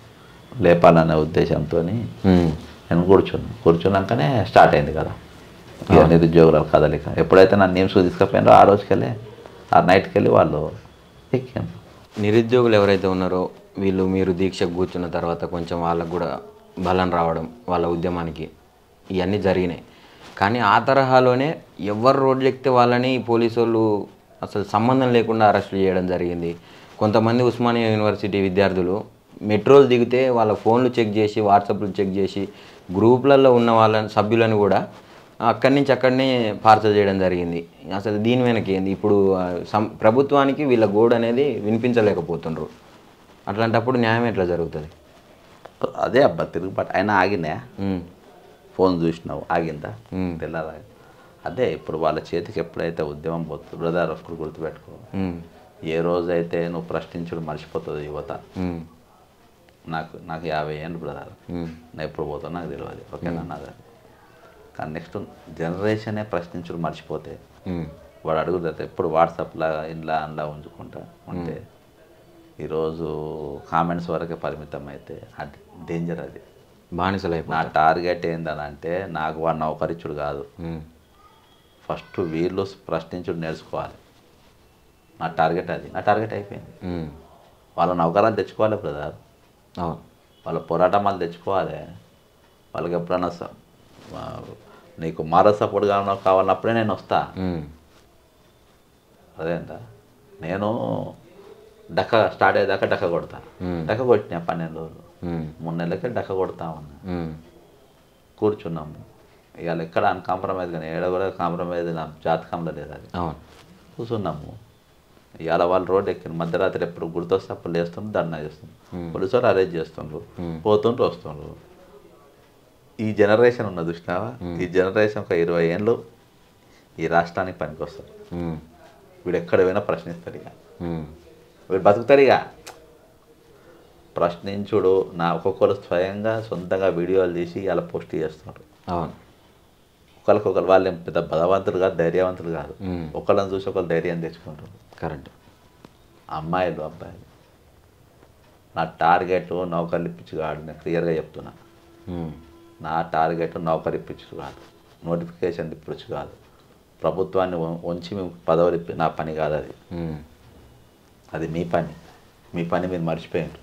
లేపాలనే ఉద్దేశంతో నేను కూర్చున్నాను. కూర్చున్నాకనే స్టార్ట్ అయింది కదా. ఇక నిరుద్యోగుల కదలిక ఎప్పుడైతే నన్ను నిమ్స్కి తీసుకుపోయినారో ఆ రోజుకెళ్ళి ఆ నైట్కి వెళ్ళి వాళ్ళు ఎక్కాను. నిరుద్యోగులు ఎవరైతే ఉన్నారో వీళ్ళు మీరు దీక్షకు కూర్చున్న తర్వాత కొంచెం వాళ్ళకు కూడా బలం రావడం వాళ్ళ ఉద్యమానికి ఇవన్నీ జరిగినాయి. కానీ ఆ తరహాలోనే ఎవరు రోడ్లు ఎక్కితే వాళ్ళని పోలీసు వాళ్ళు అసలు సంబంధం లేకుండా అరెస్టులు చేయడం జరిగింది. కొంతమంది ఉస్మానియా యూనివర్సిటీ విద్యార్థులు మెట్రోలు దిగితే వాళ్ళ ఫోన్లు చెక్ చేసి వాట్సాప్లు చెక్ చేసి గ్రూపులలో ఉన్న వాళ్ళని సభ్యులను కూడా అక్కడి నుంచి అక్కడనే పార్సల్ చేయడం జరిగింది. అసలు దీని వెనక ఏంది? ఇప్పుడు సం ప్రభుత్వానికి వీళ్ళ గోడు అనేది వినిపించలేకపోతుండ్రు. అట్లాంటప్పుడు న్యాయం ఎట్లా జరుగుతుంది? అదే అబ్బా తిరుగుబాటు అయినా ఆగినా ఫోన్ చూసినావు ఆగిందా తెల్లారా? అదే ఇప్పుడు వాళ్ళ చేతికి ఎప్పుడైతే ఉద్యమం పోతుంది బ్రదర్ ఒక్కడు గుర్తుపెట్టుకో, ఏ రోజైతే నువ్వు ప్రశ్నించడం మర్చిపోతుంది యువత. నాకు నాకు యాభై ఏళ్ళు బ్రదర్, నేను ఎప్పుడు పోతావు నాకు తెలియదు, ఓకేనా నాది. కానీ నెక్స్ట్ జనరేషనే ప్రశ్నించడం మర్చిపోతే వాడు అడుగుతారు ఎప్పుడు వాట్సాప్లా ఇంట్లో అందులో ఉంచుకుంటా ఉంటే ఈరోజు కామెంట్స్ వరకే పరిమితం అయితే అది డేంజర్. అది బానిసలైపో నా టార్గెట్ ఏంటనంటే నాకు వాడు నౌకరిచ్చుడు కాదు, ఫస్ట్ వీళ్ళు ప్రశ్నించుడు నేర్చుకోవాలి. నా టార్గెట్ అది, నా టార్గెట్ అయిపోయింది. వాళ్ళ నౌకరాలు తెచ్చుకోవాలి బ్రదర్, వాళ్ళ పోరాటమాలు తెచ్చుకోవాలి. వాళ్ళకి ఎప్పుడన్నా నీకు మారో సపోర్ట్ కావాలన్నప్పుడే నేను వస్తా. అదేంట నేను డక్క స్టార్ట్ అయ్యేదాకా డక్క కొడతా. డక్క కొట్టినా పన్నెండు రోజులు మూడు నెలలకే డక్క కొడతా ఉన్నా. కూర్చున్నాము ఇవాళ ఎక్కడ అన్కాంప్రమైజ్ కానీ ఏడ కూడా కాంప్రమైజ్ నా జాతకంలో లేదు. అది కూర్చున్నాము. ఇవాళ వాళ్ళు రోడ్డు ఎక్కిన మధ్యరాత్రి ఎప్పుడు గుర్తొస్తే అప్పుడు లేస్తుండ్రు, ధర్నా చేస్తుండ్రు, పోలీసు వాళ్ళు అరేంజ్ చేస్తుండ్రు, పోతుండ్రు వస్తుండ్రు. ఈ జనరేషన్ ఉన్న చూసినావా, ఈ జనరేషన్ ఒక ఇరవై ఏళ్ళు ఈ రాష్ట్రానికి పనికొస్తారు. వీడు ఎక్కడ పోయినా ప్రశ్నిస్తాడు, ఇక వీడు బతుకుతాడు. ఇక ప్రశ్నించుడు నా ఒక్కొక్కరు స్వయంగా సొంతంగా వీడియోలు తీసి ఇలా పోస్ట్ చేస్తున్నారు. ఒకరికొకరు వాళ్ళు ఏం పెద్ద బలవంతులు కాదు, ధైర్యవంతులు కాదు. ఒకళ్ళని చూసి ఒకళ్ళు ధైర్యం తెచ్చుకుంటారు. కరెక్ట్. అమ్మాయిలు అబ్బాయిలు నా టార్గెట్ నౌకర్లు ఇప్పించు కాదు, నేను క్లియర్గా చెప్తున్నా. నా టార్గెట్ నౌకరు ఇప్పించు కాదు, నోటిఫికేషన్ ఇప్పించు కాదు, ప్రభుత్వాన్ని ఉంచి మేము పదవులు ఇప్పి నా పని కాదు. అది అది మీ పని. మీ పని మీరు మర్చిపోయారు.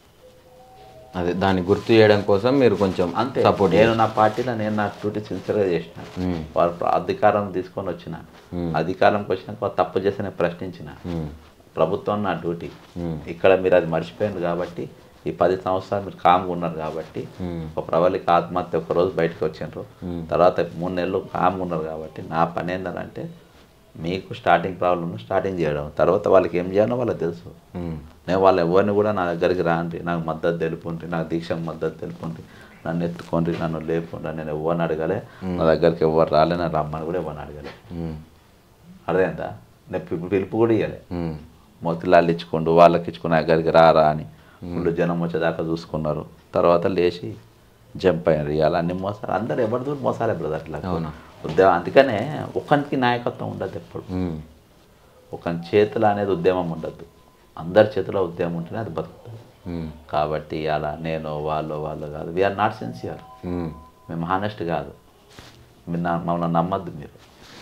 అదే దాన్ని గుర్తు చేయడం కోసం మీరు కొంచెం అంతే సపోర్ట్. నేను నా పార్టీలో నేను నా డ్యూటీ సిన్సియర్గా చేసిన. వాళ్ళు అధికారం తీసుకొని వచ్చిన, అధికారంకి వచ్చినాక వాళ్ళు తప్పు చేసి నేను ప్రశ్నించిన. ప్రభుత్వం నా డ్యూటీ. ఇక్కడ మీరు అది మర్చిపోయారు కాబట్టి ఈ పది సంవత్సరాలు మీరు కామ్గా ఉన్నారు కాబట్టి ఒక ప్రవళిక ఆత్మహత్య ఒక రోజు బయటకు వచ్చిండ్రు, తర్వాత మూడు నెలలు కామ్గా ఉన్నారు కాబట్టి నా పని ఏంటంటే మీకు స్టార్టింగ్ ప్రాబ్లమ్ స్టార్టింగ్ చేయడం, తర్వాత వాళ్ళకి ఏం చేయాలో వాళ్ళకి తెలుసు. నేను వాళ్ళు ఎవరిని కూడా నా దగ్గరికి రాండి, నాకు మద్దతు తెలుపుండ్రి, నాకు దీక్షకు మద్దతు తెలుపుండ్రి, నన్ను ఎత్తుకోండి, నన్ను లేపుండ్రి, నేను ఎవరిని అడగలే. నా దగ్గరికి ఎవరు రాలే, నా రమ్మని కూడా ఎవరిని అడగలే. అర్థమైందా? నేను పిలుపు కూడా ఇవ్వలే. మొత్తిలాళ్ళు ఇచ్చుకోండు, వాళ్ళకి ఇచ్చుకుని దగ్గరికి రారా అని ఫుల్ జనం వచ్చేదాకా చూసుకున్నారు. తర్వాత లేచి జంప్ అయినారు. ఇవాళ అన్ని మోసాలు, అందరు ఎవరి దూరం మోసాలే బ్రదర్. అట్లా ఉద్యమం అందుకనే ఒకరికి నాయకత్వం ఉండదు ఎప్పుడు. ఒకరి చేతులు అనేది ఉద్యమం ఉండద్దు, అందరి చేతిలో ఉద్యమం ఉంటేనే అది బతుకుతుంది. కాబట్టి అలా నేను వాళ్ళు వాళ్ళు కాదు, వీఆర్ నాట్ సిన్సియర్, మేము హానెస్ట్ కాదు. మీరు మమ్మల్ని నమ్మద్దు, మీరు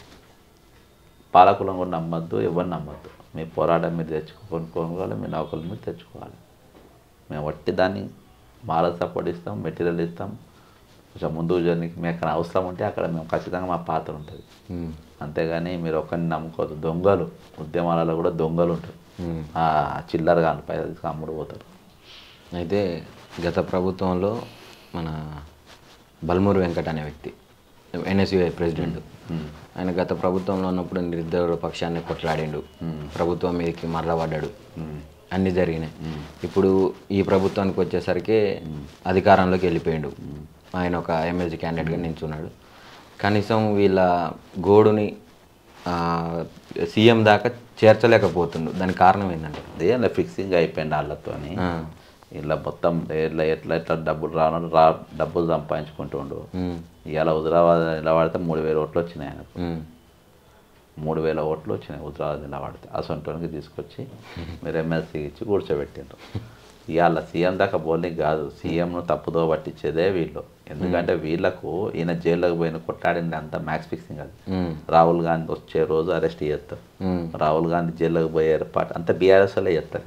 పాలకులను కూడా నమ్మద్దు, ఎవరిని నమ్మద్దు. మీ పోరాటం మీరు తెచ్చుకోవాలి, మీ నౌకలు మీరు తెచ్చుకోవాలి. మేము వట్టి దాన్ని మారల్ సపోర్ట్ ఇస్తాం, మెటీరియల్ ఇస్తాం, కొంచెం ముందుకు జర్నీకి మీకు అక్కడ అవసరం ఉంటే అక్కడ మేము ఖచ్చితంగా మా పాత్ర ఉంటుంది. అంతేగాని మీరు ఒకరిని నమ్ముకోవద్దు. దొంగలు ఉద్యమాలలో కూడా దొంగలు ఉంటారు, చిల్లరగా పై అమ్ముడు పోతారు. అయితే గత ప్రభుత్వంలో మన బల్మూరు వెంకట అనే వ్యక్తి ఎన్ఎస్యుఐ ప్రెసిడెంట్, ఆయన గత ప్రభుత్వంలో ఉన్నప్పుడు నిరుద్యోగుల పక్షాన్ని కొట్లాడిండు, ప్రభుత్వం మీదకి మరలబడ్డాడు, అన్నీ జరిగినాయి. ఇప్పుడు ఈ ప్రభుత్వానికి వచ్చేసరికి అధికారంలోకి వెళ్ళిపోయాడు. ఆయన ఒక ఎమ్మెల్సీ క్యాండిడేట్గా నిల్చున్నాడు. కనీసం వీళ్ళ గోడుని సీఎం దాకా చేర్చలేకపోతుండు. దానికి కారణం ఏంటంటే అదే ఫిక్సింగ్ అయిపోయింది వాళ్ళతో. ఇలా మొత్తం ఎట్లా ఎట్లా ఎట్లా డబ్బులు రాను రా డబ్బులు సంపాదించుకుంటుండు. ఇలా హుజరాబాద్ నిలబడితే మూడు వేల ఓట్లు వచ్చినాయి ఆయనకు. మూడు వేల ఓట్లు వచ్చినాయి హుజరాబాద్ నిలబడితే. అసొంటోనికి తీసుకొచ్చి మీరు ఎమ్మెల్సీ ఇచ్చి కూర్చోబెట్టిండ్రు. ఇవాళ సీఎం దాకా బౌలింగ్ కాదు, సీఎంను తప్పుదో పట్టించేదే వీళ్ళు. ఎందుకంటే వీళ్ళకు ఈయన జైల్లోకి పోయిన కొట్టాడింది అంతా మ్యాక్స్ ఫిక్సింగ్ అది. రాహుల్ గాంధీ వచ్చే రోజు అరెస్ట్ చేస్తారు, రాహుల్ గాంధీ జైల్లోకి పోయే ఏర్పాటు అంతా బీఆర్ఎస్ వాళ్ళే చేస్తారు.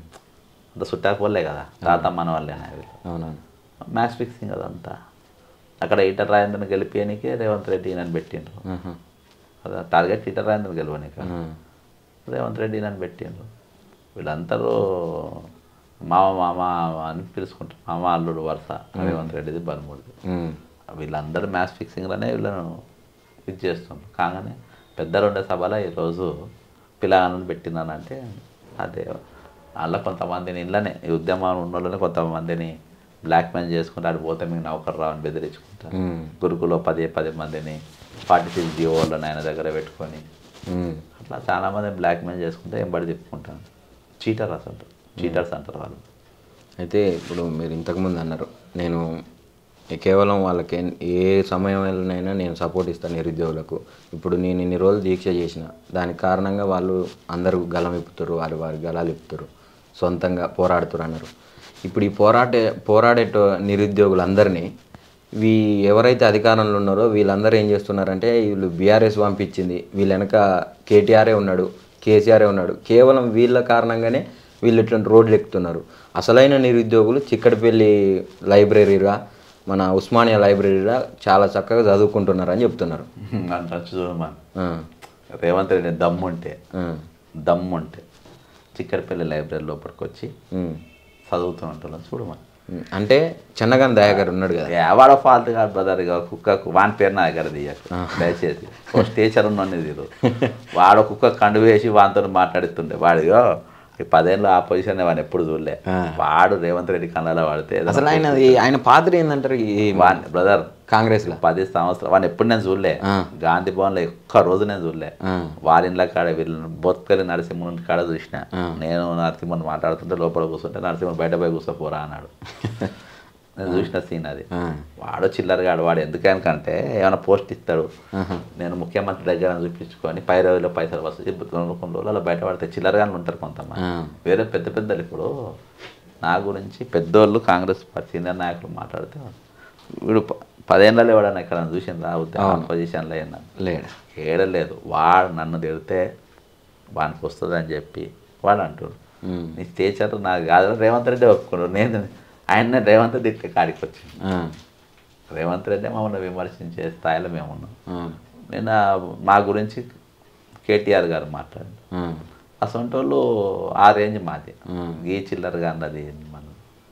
అంత చుట్టాకు వాళ్ళే కదా, తాత మన వాళ్ళేనా వీళ్ళు. మ్యాక్స్ ఫిక్సింగ్ అదంతా. అక్కడ ఈటల రాజేంద్రని గెలిపేయనికే రేవంత్ రెడ్డి ఈయనని పెట్టిండ్రు. అదా టార్గెట్ ఈటల రాజేంద్రని గెలవనిక రేవంత్ రెడ్డి ఈయనని పెట్టిండ్రు. వీళ్ళందరూ మామ మామ అని పిలుచుకుంటారు, మామ అల్లుడు వరుస రేవంత్ రెడ్డిది బలమూడిది. వీళ్ళందరూ మ్యాచ్ ఫిక్సింగ్లోనే వీళ్ళను ఇది చేస్తున్నారు. కాగానే పెద్ద రెండే సభలో ఈరోజు పిల్లగాలను పెట్టినానంటే అదే అలా కొంతమందిని ఇళ్ళనే ఈ ఉద్యమం ఉన్న వాళ్ళని కొంతమందిని బ్లాక్మెయిల్ చేసుకుంటే ఆడు పోతే మీకు నౌకరు రావని బెదిరించుకుంటారు. గురుకులో పదే పది మందిని ఫార్టీ సిక్స్ జియో వాళ్ళని ఆయన దగ్గర పెట్టుకొని అట్లా చాలామంది బ్లాక్మెయిల్ చేసుకుంటే ఎంబడి తిప్పుకుంటాను. చీటర్ అసలు చీటర్స్ అంటారు వాళ్ళు. అయితే ఇప్పుడు మీరు ఇంతకుముందు అన్నారు నేను కేవలం వాళ్ళకి ఏ సమయంలోనైనా నేను సపోర్ట్ ఇస్తాను నిరుద్యోగులకు. ఇప్పుడు నేను ఇన్ని రోజులు దీక్ష చేసిన దానికి కారణంగా వాళ్ళు అందరూ గలం ఇప్పుతారు, వారి వారి గలాలు ఇప్పుతారు, సొంతంగా పోరాడుతారు అన్నారు. ఇప్పుడు ఈ పోరాటే పోరాడే నిరుద్యోగులందరినీ వీ ఎవరైతే అధికారంలో ఉన్నారో వీళ్ళందరూ ఏం చేస్తున్నారంటే వీళ్ళు బీఆర్ఎస్ పంపించింది, వీళ్ళ వెనక కేటీఆరే ఉన్నాడు, కేసీఆరే ఉన్నాడు, కేవలం వీళ్ళ కారణంగానే వీళ్ళు ఇట్లాంటి రోడ్లు ఎక్కుతున్నారు. అసలైన నిరుద్యోగులు చిక్కడపల్లి లైబ్రరీగా మన ఉస్మానియా లైబ్రరీగా చాలా చక్కగా చదువుకుంటున్నారు అని చెప్తున్నారు. అంటారు చూడమని రేవంత్ రెడ్డి దమ్ముంటే దమ్ముంటే చిక్కడపల్లి లైబ్రరీ లోపలికి వచ్చి చదువుతూ ఉంటాను చూడమని. అంటే చెన్నగాని దయాగారు ఉన్నాడు కదా, ఎవడ ఫాల్ట్ కాదు బ్రదర్. ఇక కుక్కకు వాని పేరు నా దగ్గర తీయకు దయచేసి. ఓ స్టేచర్ ఉన్నది తీరు. వాడు కుక్క కండు వేసి వానితో మాట్లాడుతుండే. వాడిగో ఈ పదేళ్ళు ఆ పొజిషన్ వాడిని ఎప్పుడు చూడలే. వాడు రేవంత్ రెడ్డి కళ్ళలో వాడితే అసలు ఆయన ఆయన పాత్ర ఏంటంటారు వాడిని బ్రదర్ కాంగ్రెస్లో పది సంవత్సరాలు వాడిని ఎప్పుడు నేను చూడలే. గాంధీ భవన్లో ఒక్క రోజు నేను చూడలే. వారిన్ల కాడ వీళ్ళని బొత్కలి నరసింహుని కాడ చూసిన. నేను నరసింహన్ మాట్లాడుతుంటే లోపల కూర్చుంటే నరసింహన్ బయట పోయి కూర్చోపోరా అన్నాడు. నేను చూసిన సీన్ అది. వాడు చిల్లరగాడు. వాడు ఎందుకనికంటే ఏమైనా పోస్ట్ ఇస్తాడు, నేను ముఖ్యమంత్రి దగ్గర చూపించుకొని పై రోజుల్లో పైసలు వస్తుంది కొన్ని రోజులు అలా బయట పడితే చిల్లరగానే ఉంటారు కొంతమంది. వేరే పెద్ద పెద్దలు ఇప్పుడు నా గురించి పెద్దోళ్ళు కాంగ్రెస్ సీనియర్ నాయకులు మాట్లాడితే వీడు పదేళ్ళలో ఎవడన్నా ఇక్కడ చూసింది రా ఉద్యమం పొజిషన్లో అయినా లేడు ఏడలేదు. వాడు నన్ను తిడితే వానికి వస్తుంది అని చెప్పి వాడు అంటాడు. నీ స్టేచర్ నాకు కాదు రేవంత్ రెడ్డి ఒప్పుకున్నాడు. నేను ఆయన్నే రేవంత్ రెడ్డి ఇట్లా కాడికి వచ్చింది. రేవంత్ రెడ్డి మమ్మల్ని విమర్శించే స్థాయిలో మేము ఉన్నాం. నేను మా గురించి కేటీఆర్ గారు మాట్లాడు అసలు వాళ్ళు ఆ రేంజ్ మాది. ఈ చిల్లరగా అన్నది మనం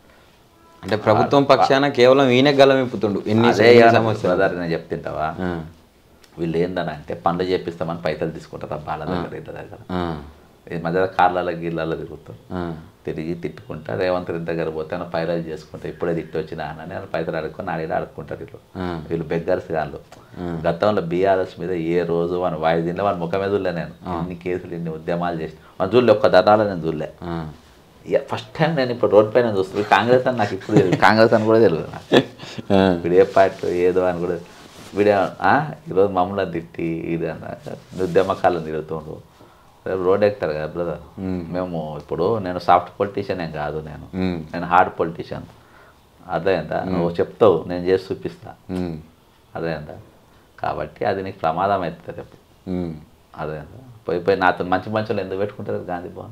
అంటే ప్రభుత్వం పక్షాన కేవలం ఈయన గలం ఇప్పుతుండు. ఎన్ని సమస్యలు నేను చెప్తుంటావా. వీళ్ళు ఏందని అంటే పనులు చేపిస్తామని పైసలు తీసుకుంటారు ఆ బాల దగ్గర ఇంటి దగ్గర. ఈ మధ్య కార్లలో గీళ్ళలో తిరుగుతారు. తిరిగి తిట్టుకుంటా రేవంత్ రెడ్డి దగ్గర పోతే పైరలు చేసుకుంటా ఇప్పుడే తిట్టి వచ్చినా అని పైసలు అడుక్కొని ఆడిడ అడుక్కుంటారు. వీళ్ళు వీళ్ళు బెగ్గర్స్ వాళ్ళు. గతంలో బీఆర్ఎస్ మీద ఏ రోజు వాని వాయిదీలో వాని ముఖమే చూడలే నేను. ఇన్ని కేసులు ఇన్ని ఉద్యమాలు చేసి వాడు చూడలే. ఒక్క ధర్నాలో నేను చూడలే. ఫస్ట్ టైం నేను ఇప్పుడు రోడ్ పైన చూస్తున్నాను. కాంగ్రెస్ అని నాకు ఇప్పుడు తెలియదు, కాంగ్రెస్ అని కూడా తెలియదు నాకు. వీడు ఏ పార్టీ ఏదో అని కూడా వీడే ఈరోజు మమ్మల్ని తిట్టి ఇది అన్న ఉద్యమకాలను తిరుగుతుండ్రు. రోడ్ ఎక్కుతారు కదా బ్రదర్. మేము ఇప్పుడు నేను సాఫ్ట్ పొలిటీషియన్ ఏం కాదు, నేను నేను హార్డ్ పొలిటీషియన్. అర్థమైందా? నువ్వు చెప్తావు నేను చేసి చూపిస్తా. అర్థమైందా? కాబట్టి అది నీకు ప్రమాదం అవుతుంది రేపు. అర్థమైందా? పోయి పోయి నాతో మంచి మంచిలో ఎందుకు పెట్టుకుంటారు గాంధీ భవన్?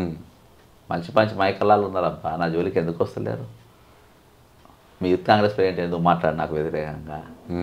మంచి మంచి మైకల్లాలు ఉన్నారబ్బా, నా జోలికి ఎందుకు వస్తలేరు? మీ యూత్ కాంగ్రెస్ ప్రెసిడెంట్ ఎందుకు మాట్లాడు నాకు వ్యతిరేకంగా?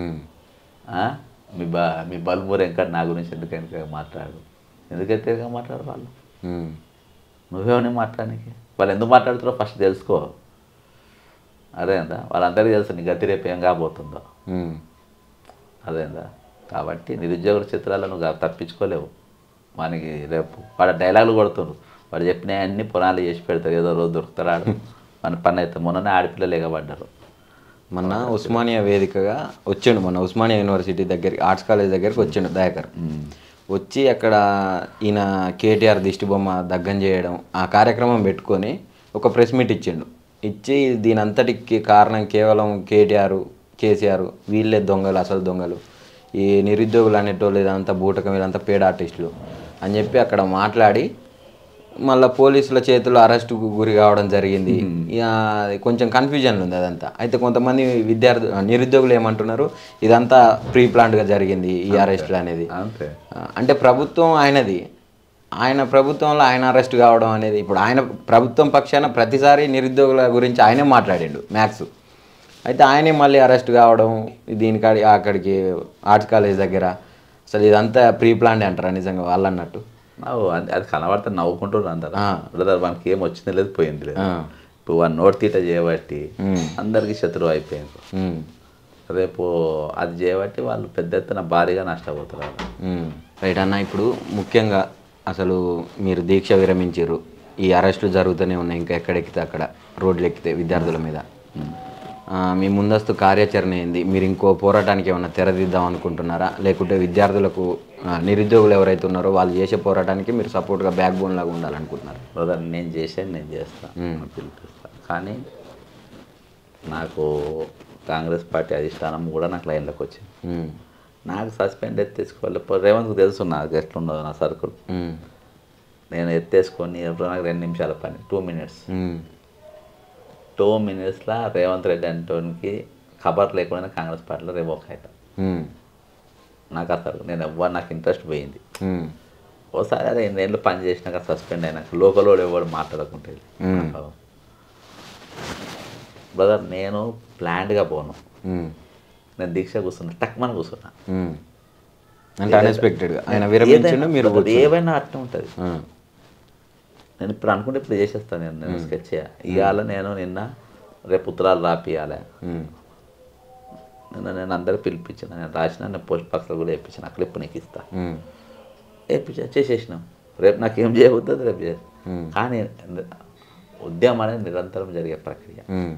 మీ బా మీ బల్మూరు వెంకట నా గురించి ఎందుకు ఎందుకు మాట్లాడు? ఎందుకు వ్యతిరేకంగా మాట్లాడు వాళ్ళు? నువ్వేమని మాట్లాడానికి? వాళ్ళు ఎందుకు మాట్లాడుతారో ఫస్ట్ తెలుసుకో. అదేందా? వాళ్ళందరికీ తెలుసు నీ గతి రేపు ఏం కాబోతుందో. అదేందా? కాబట్టి నిరుద్యోగుల చిత్రాలను నువ్వు తప్పించుకోలేవు. మనకి రేపు వాడు డైలాగులు కొడుతుండ్రు. వాడు చెప్పిన అన్ని పునాలు చేసి పెడతారు. ఏదో రోజు దొరుకుతాడు మన పని అయితే. మొన్ననే ఆడపిల్లలు ఎగబడ్డారు. మొన్న ఉస్మానియా వేదికగా వచ్చిండు. మొన్న ఉస్మానియా యూనివర్సిటీ దగ్గరికి ఆర్ట్స్ కాలేజ్ దగ్గరికి వచ్చిండు దయాకర్. వచ్చి అక్కడ ఈయన కేటీఆర్ దిష్టి బొమ్మ దగ్గం చేయడం ఆ కార్యక్రమం పెట్టుకొని ఒక ప్రెస్ మీట్ ఇచ్చిండు. ఇచ్చి దీని అంతటికి కారణం కేవలం కేటీఆర్ కేసీఆర్ వీళ్ళే దొంగలు, అసలు దొంగలు, ఈ నిరుద్యోగులు అనేటోళ్ళు ఇదంతా బూటకం, వీళ్ళంతా పేడ ఆర్టిస్టులు అని చెప్పి అక్కడ మాట్లాడి మళ్ళీ పోలీసుల చేతుల్లో అరెస్టుకు గురి కావడం జరిగింది. ఇక అది కొంచెం కన్ఫ్యూజన్ ఉంది అదంతా. అయితే కొంతమంది విద్యార్థి నిరుద్యోగులు ఏమంటున్నారు, ఇదంతా ప్రీ ప్లాన్డ్గా జరిగింది ఈ అరెస్టులు అనేది. అంతే. అంటే ప్రభుత్వం ఆయనది, ఆయన ప్రభుత్వంలో ఆయన అరెస్ట్ కావడం అనేది, ఇప్పుడు ఆయన ప్రభుత్వం పక్షాన ప్రతిసారి నిరుద్యోగుల గురించి ఆయనే మాట్లాడిండు మ్యాథ్స్. అయితే ఆయనే మళ్ళీ అరెస్ట్ కావడం, దీనికి అక్కడికి ఆర్ట్స్ కాలేజ్ దగ్గర, అసలు ఇదంతా ప్రీ ప్లాన్డ్ అంటారా నిజంగా వాళ్ళు అన్నట్టు? నవ్వు అది కనబడితే నవ్వుకుంటున్నారు అందరు. బ్రదర్ మనకి ఏం వచ్చింది లేదు పోయింది లేదు. ఇప్పుడు వన్ నోట్ తీట చేయబట్టి అందరికీ శత్రువు అయిపోయింది. రేపు అది చేయబట్టి వాళ్ళు పెద్ద ఎత్తున భారీగా నష్టపోతారు. రైట్ అన్న, ఇప్పుడు ముఖ్యంగా అసలు మీరు దీక్ష విరమించారు, ఈ అరెస్టులు జరుగుతూనే ఉన్నాయి, ఇంకా ఎక్కడెక్కితే అక్కడ రోడ్లు ఎక్కితే విద్యార్థుల మీద, మీ ముందస్తు కార్యాచరణ ఏంది? మీరు ఇంకో పోరాటానికి ఏమన్నా తెరదిద్దాం అనుకుంటున్నారా, లేకుంటే విద్యార్థులకు నిరుద్యోగులు ఎవరైతే ఉన్నారో వాళ్ళు చేసే పోరాటానికి మీరు సపోర్ట్గా బ్యాక్ బోన్ లాగా ఉండాలనుకుంటున్నారు? బ్రదర్ నేను చేసేది నేను చేస్తాను, పిలిపిస్తాను. కానీ నాకు కాంగ్రెస్ పార్టీ అధిష్టానం కూడా నాకు లైన్లోకి వచ్చింది. నాకు సస్పెండ్ ఎత్తేసుకోవాలి, రేవంత్కు తెలుసు నాకు ఎట్లుండదు నా సర్కుల్. నేను ఎత్తేసుకొని నాకు రెండు నిమిషాల పని, టూ మినిట్స్ టూ మినిట్స్లో రేవంత్ రెడ్డి అంటోనికి ఖబర్ లేకుండా కాంగ్రెస్ పార్టీలో రివోక్ అవుతాను. నాకు అసలు నేను ఎవ్వరు నాకు ఇంట్రెస్ట్ పోయింది. ఓసారి అదే ఎన్నేళ్ళు పని చేసినాక సస్పెండ్ అయినాక లోకల్ వాడు ఎవరు మాట్లాడకుంటే బ్రదర్ నేను ప్లాన్డ్గా పోను. నేను దీక్ష కూర్చున్నా, టక్మని కూర్చున్నా. అంటే అన్ఎక్స్పెక్టెడ్గా ఆయన విరమించిన మీరు ఏవైనా అట్లా ఉంటుంది. నేను ఇప్పుడు అనుకుంటే ఇప్పుడు చేసేస్తాను. నేను నేను స్కెచ్ చేయాలి ఇవాళ, నేను నిన్న రేపు ఉత్తరాలు రాపియాలి. నిన్న నేను అందరూ పిలిపించిన, నేను రాసిన, నేను పోస్ట్ బాక్స్లో కూడా వేయించిన, క్లిప్ నీకు ఇస్తా వేయించా, చేసేసినాం. రేపు నాకు ఏం చేయబోతుంది రేపు చేస్తాను. కానీ ఉద్యమం అనేది నిరంతరం జరిగే ప్రక్రియ.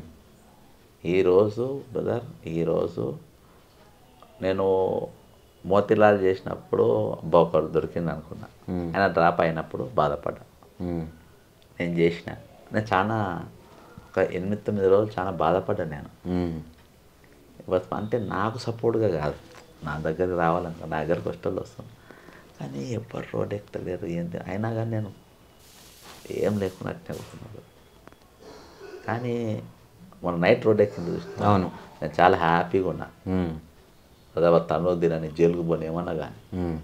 ఈరోజు బ్రదర్, ఈరోజు నేను మోతిలాల్ చేసినప్పుడు బొక్కడు దొరికింది అనుకున్నా, ఆయన డ్రాప్ అయినప్పుడు బాధపడ్డా. నేను చేసిన నేను చాలా ఒక ఎనిమిది తొమ్మిది రోజులు చాలా బాధపడ్డా నేను. అంటే నాకు సపోర్ట్గా కాదు, నా దగ్గరికి రావాలంట, నా దగ్గరకు వస్తలు వస్తాను, కానీ ఎప్పుడు రోడ్ ఎక్కలేరు ఏంటి. అయినా కానీ నేను ఏం లేకుండా అట్నే అవుతున్నాడు. కానీ మన నైట్ రోడ్ ఎక్కింది చూస్తాను. అవును, నేను చాలా హ్యాపీగా ఉన్నా. అదే తను దీనని జైలుకు పోనీ ఏమన్నా కానీ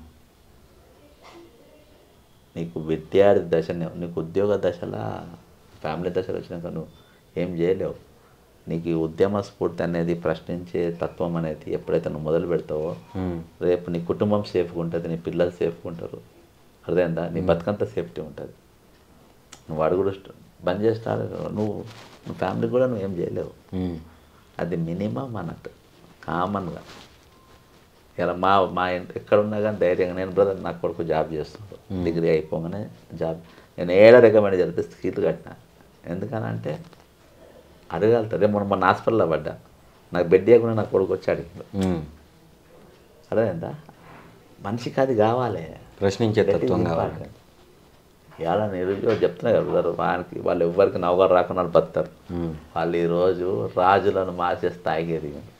నీకు విద్యార్థి దశ, నీకు ఉద్యోగ దశలో ఫ్యామిలీ దశలో వచ్చినాక నువ్వు ఏం చేయలేవు. నీకు ఈ ఉద్యమ స్ఫూర్తి అనేది, ప్రశ్నించే తత్వం అనేది ఎప్పుడైతే నువ్వు మొదలు పెడతావో రేపు నీ కుటుంబం సేఫ్గా ఉంటుంది, నీ పిల్లలు సేఫ్గా ఉంటారు. అర్థమైందా? నీ బతుకంతా సేఫ్టీ ఉంటుంది. నువ్వు అడుగుడు బంద్ చేస్తాడు, నువ్వు నువ్వు ఫ్యామిలీ కూడా నువ్వేం చేయలేవు. అది మినిమం అన్నట్టు కామన్గా. ఇలా మా మా ఇంటి ఎక్కడ ఉన్నా కానీ ధైర్యంగా, నేను బ్రదర్ నాకు కొడుకు జాబ్ చేస్తున్నాడు, డిగ్రీ అయిపోగానే జాబ్, నేను ఏడా రికమెండ్ చేస్తే సీట్లు కట్టినా. ఎందుకనంటే అడగలుగుతారు. రేపు మొన్న మొన్న హాస్పిటల్లో పడ్డా, నాకు బెడ్ ఇవ్వకుండా నాకు కొడుకు వచ్చి అడిగిండు. అదేందా మనిషికి అది కావాలి, ప్రశ్నించే తత్వం కావాలి. ఇవాళ నిరుద్యోగం చెప్తున్నా కదా బ్రదర్, వానికి వాళ్ళు ఎవరికి నవ్వుగారు రాకుండా వాళ్ళు బతారు. వాళ్ళు ఈరోజు రాజులను మార్చే స్థాయికి ఎదిగారు,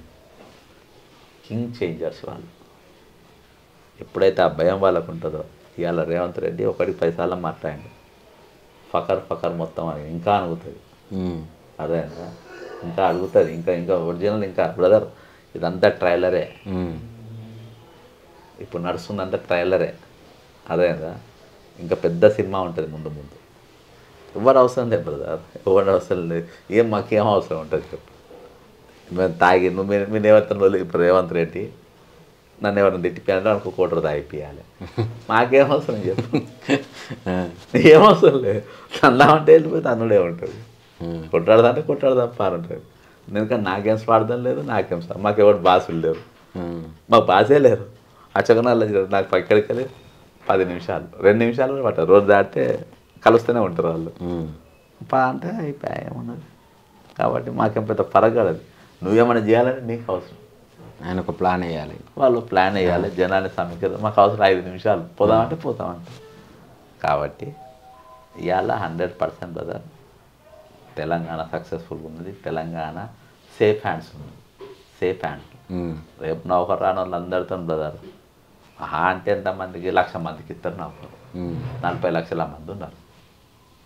కింగ్ చేంజర్స్ వాళ్ళు. ఎప్పుడైతే ఆ భయం వాళ్ళకు ఉంటుందో, ఇవాళ రేవంత్ రెడ్డి ఒకటికి పైసాల మాట్లాడండి, ఫకర్ ఫకర్ మొత్తం అని ఇంకా అనుగుతుంది. అదే ఇంకా అడుగుతుంది, ఇంకా ఇంకా ఒరిజినల్ ఇంకా బ్రదర్ ఇదంతా ట్రైలరే, ఇప్పుడు నడుస్తుందంతా ట్రైలరే. అదేదా ఇంకా పెద్ద సినిమా ఉంటుంది ముందు ముందు. ఎవరు అవసరం లేదు బ్రదర్, ఎవరు అవసరం లేదు. ఏం మాకేం అవసరం ఉంటుంది చెప్పు. మేము తాగి నువ్వు మీరు మీరు ఏమవుతున్న ఇప్పుడు రేవంత్ రెడ్డి నన్ను ఎవరైనా తిట్టిపోయాలంటే అనుకో కోటరు తాగిపోయాలి. మాకేం అవసరం చెప్పు, ఏమవసరం లేదు. అన్నామంటే వెళ్ళిపోతే అన్నుడే ఉంటుంది, కొట్టాడదా అంటే కొట్టాడదా పారంటుంది. ఎందుకంటే నాకేం స్వార్థం లేదు, నాకేం మాకు ఎవరు బాసులు లేరు, మాకు బాసే లేరు. అచ్చకనాలు నాకు పక్కడికి వెళ్ళి పది నిమిషాలు రెండు నిమిషాలు కూడా పట్టారు, రోజు దాటితే కలుస్తూనే ఉంటారు వాళ్ళు. పా అంటే అయిపోయా ఏమన్నది. కాబట్టి మాకేం పెద్ద పరగడదు. నువ్వేమైనా చేయాలంటే నీకు అవసరం, ఆయన ఒక ప్లాన్ వేయాలి, వాళ్ళు ప్లాన్ వేయాలి, జనాన్ని సమీకరణ. మాకు అవసరం ఐదు నిమిషాలు, పోదామంటే పోతామంట. కాబట్టి ఇవాళ హండ్రెడ్ పర్సెంట్ బ్రదర్ తెలంగాణ సక్సెస్ఫుల్గా ఉన్నది. తెలంగాణ సేఫ్ హ్యాండ్స్ ఉంది, సేఫ్ హ్యాండ్. రేపు నౌకరు రాని వాళ్ళు అందరితో బ్రదర్, అంటే ఎంతమందికి లక్ష మందికి ఇస్తారు నౌకరు, నలభై లక్షల మంది ఉన్నారు.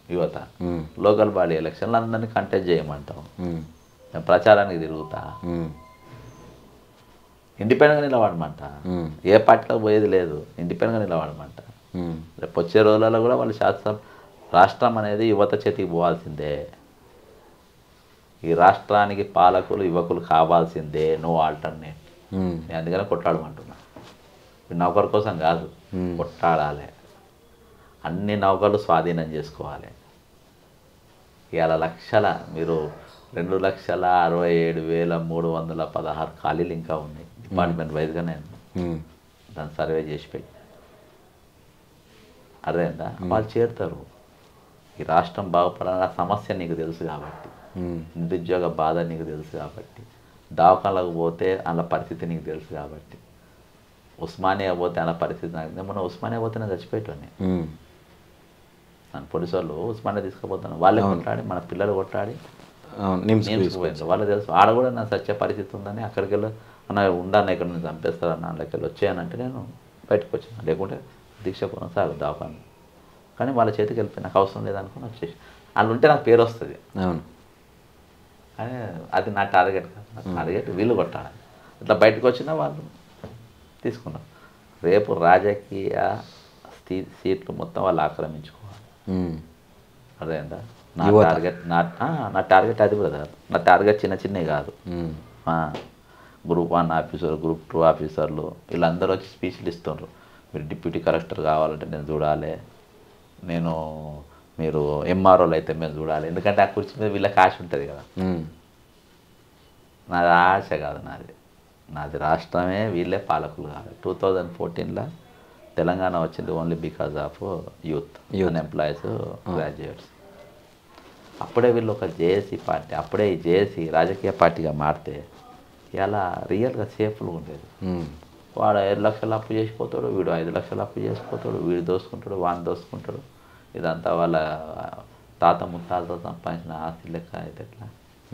యువత. లోకల్ బాడీ ఎలక్షన్లు అందరినీ కంటెస్ట్ చేయమంటాం. నేను ప్రచారానికి తిరుగుతా, ఇండిపెండెంట్గా నిలబడమంట. ఏ పార్టీలో పోయేది లేదు, ఇండిపెండెంట్గా నిలబడమంట. రేపు వచ్చే రోజులలో కూడా వాళ్ళు శాస్త్రం రాష్ట్రం అనేది యువత చేతికి పోవాల్సిందే. ఈ రాష్ట్రానికి పాలకులు యువకులు కావాల్సిందే, నో ఆల్టర్నేట్. నేను అందుకనే కొట్లాడమంటున్నా. నౌకరు కోసం కాదు, కొట్లాడాలి. అన్ని నౌకర్లు స్వాధీనం చేసుకోవాలి. ఇవాళ లక్షల మీరు రెండు లక్షల అరవై ఏడు వేల మూడు వందల పదహారు ఖాళీలు ఇంకా ఉన్నాయి డిపార్ట్మెంట్ వైజ్గా. నేను దాన్ని సర్వే చేసి పెట్టి అర్థమైందా, వాళ్ళు చేరుతారు. ఈ రాష్ట్రం బాగుపడాలని ఆ సమస్య నీకు తెలుసు కాబట్టి, నిరుద్యోగ బాధ నీకు తెలుసు కాబట్టి, దవాఖానలకు పోతే వాళ్ళ పరిస్థితి నీకు తెలుసు కాబట్టి, ఉస్మానియా పోతే వాళ్ళ పరిస్థితి నాకు మొన్న ఉస్మానియా పోతే నేను చచ్చిపోయేటోని. నన్ను పోలీసు వాళ్ళు ఉస్మానియా తీసుకుపోతాను, వాళ్ళే కొట్లాడి మన పిల్లలు కొట్లాడి నిమ్స్కి వాళ్ళు తెలుసు. ఆడ కూడా నా సత్య పరిస్థితి ఉందని అక్కడికి వెళ్ళి అన్న ఉండాలని ఇక్కడ నుంచి చంపేస్తారన్న వాళ్ళకి వెళ్ళి వచ్చాయనంటే నేను బయటకు వచ్చాను. లేకుంటే దీక్ష కొనసాగు దాపాను. కానీ వాళ్ళ చేతికి వెళ్ళిపోయి నాకు అవసరం లేదనుకుని వచ్చేసి వాళ్ళు ఉంటే నాకు పేరు వస్తుంది. అవును, కానీ అది నా టార్గెట్ కాదు. నా టార్గెట్ వీళ్ళు కొట్టాలి. ఇట్లా బయటకు వచ్చినా వాళ్ళు తీసుకున్నారు. రేపు రాజకీయ స్థీ సీట్లు మొత్తం వాళ్ళు ఆక్రమించుకోవాలి. అదేందా నా టార్గెట్. నా నా టార్గెట్ అది బ్రదర్. నా టార్గెట్ చిన్న చిన్నవి కాదు. Group one officer, group two ఆఫీసర్లు వీళ్ళందరూ వచ్చి స్పీచ్లు ఇస్తున్నారు. మీరు డిప్యూటీ కలెక్టర్ కావాలంటే నేను చూడాలి, నేను మీరు ఎంఆర్ఓలు అయితే మేము చూడాలి. ఎందుకంటే ఆ కుర్చీ మీద వీళ్ళకి ఆశ ఉంటుంది కదా. నాది ఆశ కాదు, నాది నాది రాష్ట్రమే, వీళ్ళే పాలకులు కాదు. టూ థౌజండ్ ఫోర్టీన్లో తెలంగాణ వచ్చింది only because of youth youth employees, graduates. అప్పుడే వీళ్ళు ఒక జేఏసీ పార్టీ, అప్పుడే ఈ జేఏసీ రాజకీయ పార్టీగా మారితే ఇలా రియల్గా సేఫ్గా ఉండేది. వాడు ఐదు లక్షలు అప్పు చేసిపోతాడు, వీడు ఐదు లక్షలు అప్పు చేసిపోతాడు, వీడు దోసుకుంటాడు, వాడిని దోసుకుంటాడు. ఇదంతా వాళ్ళ తాత ముత్తాలతో సంపాదించిన ఆస్తి లెక్క అయితే ఎట్లా?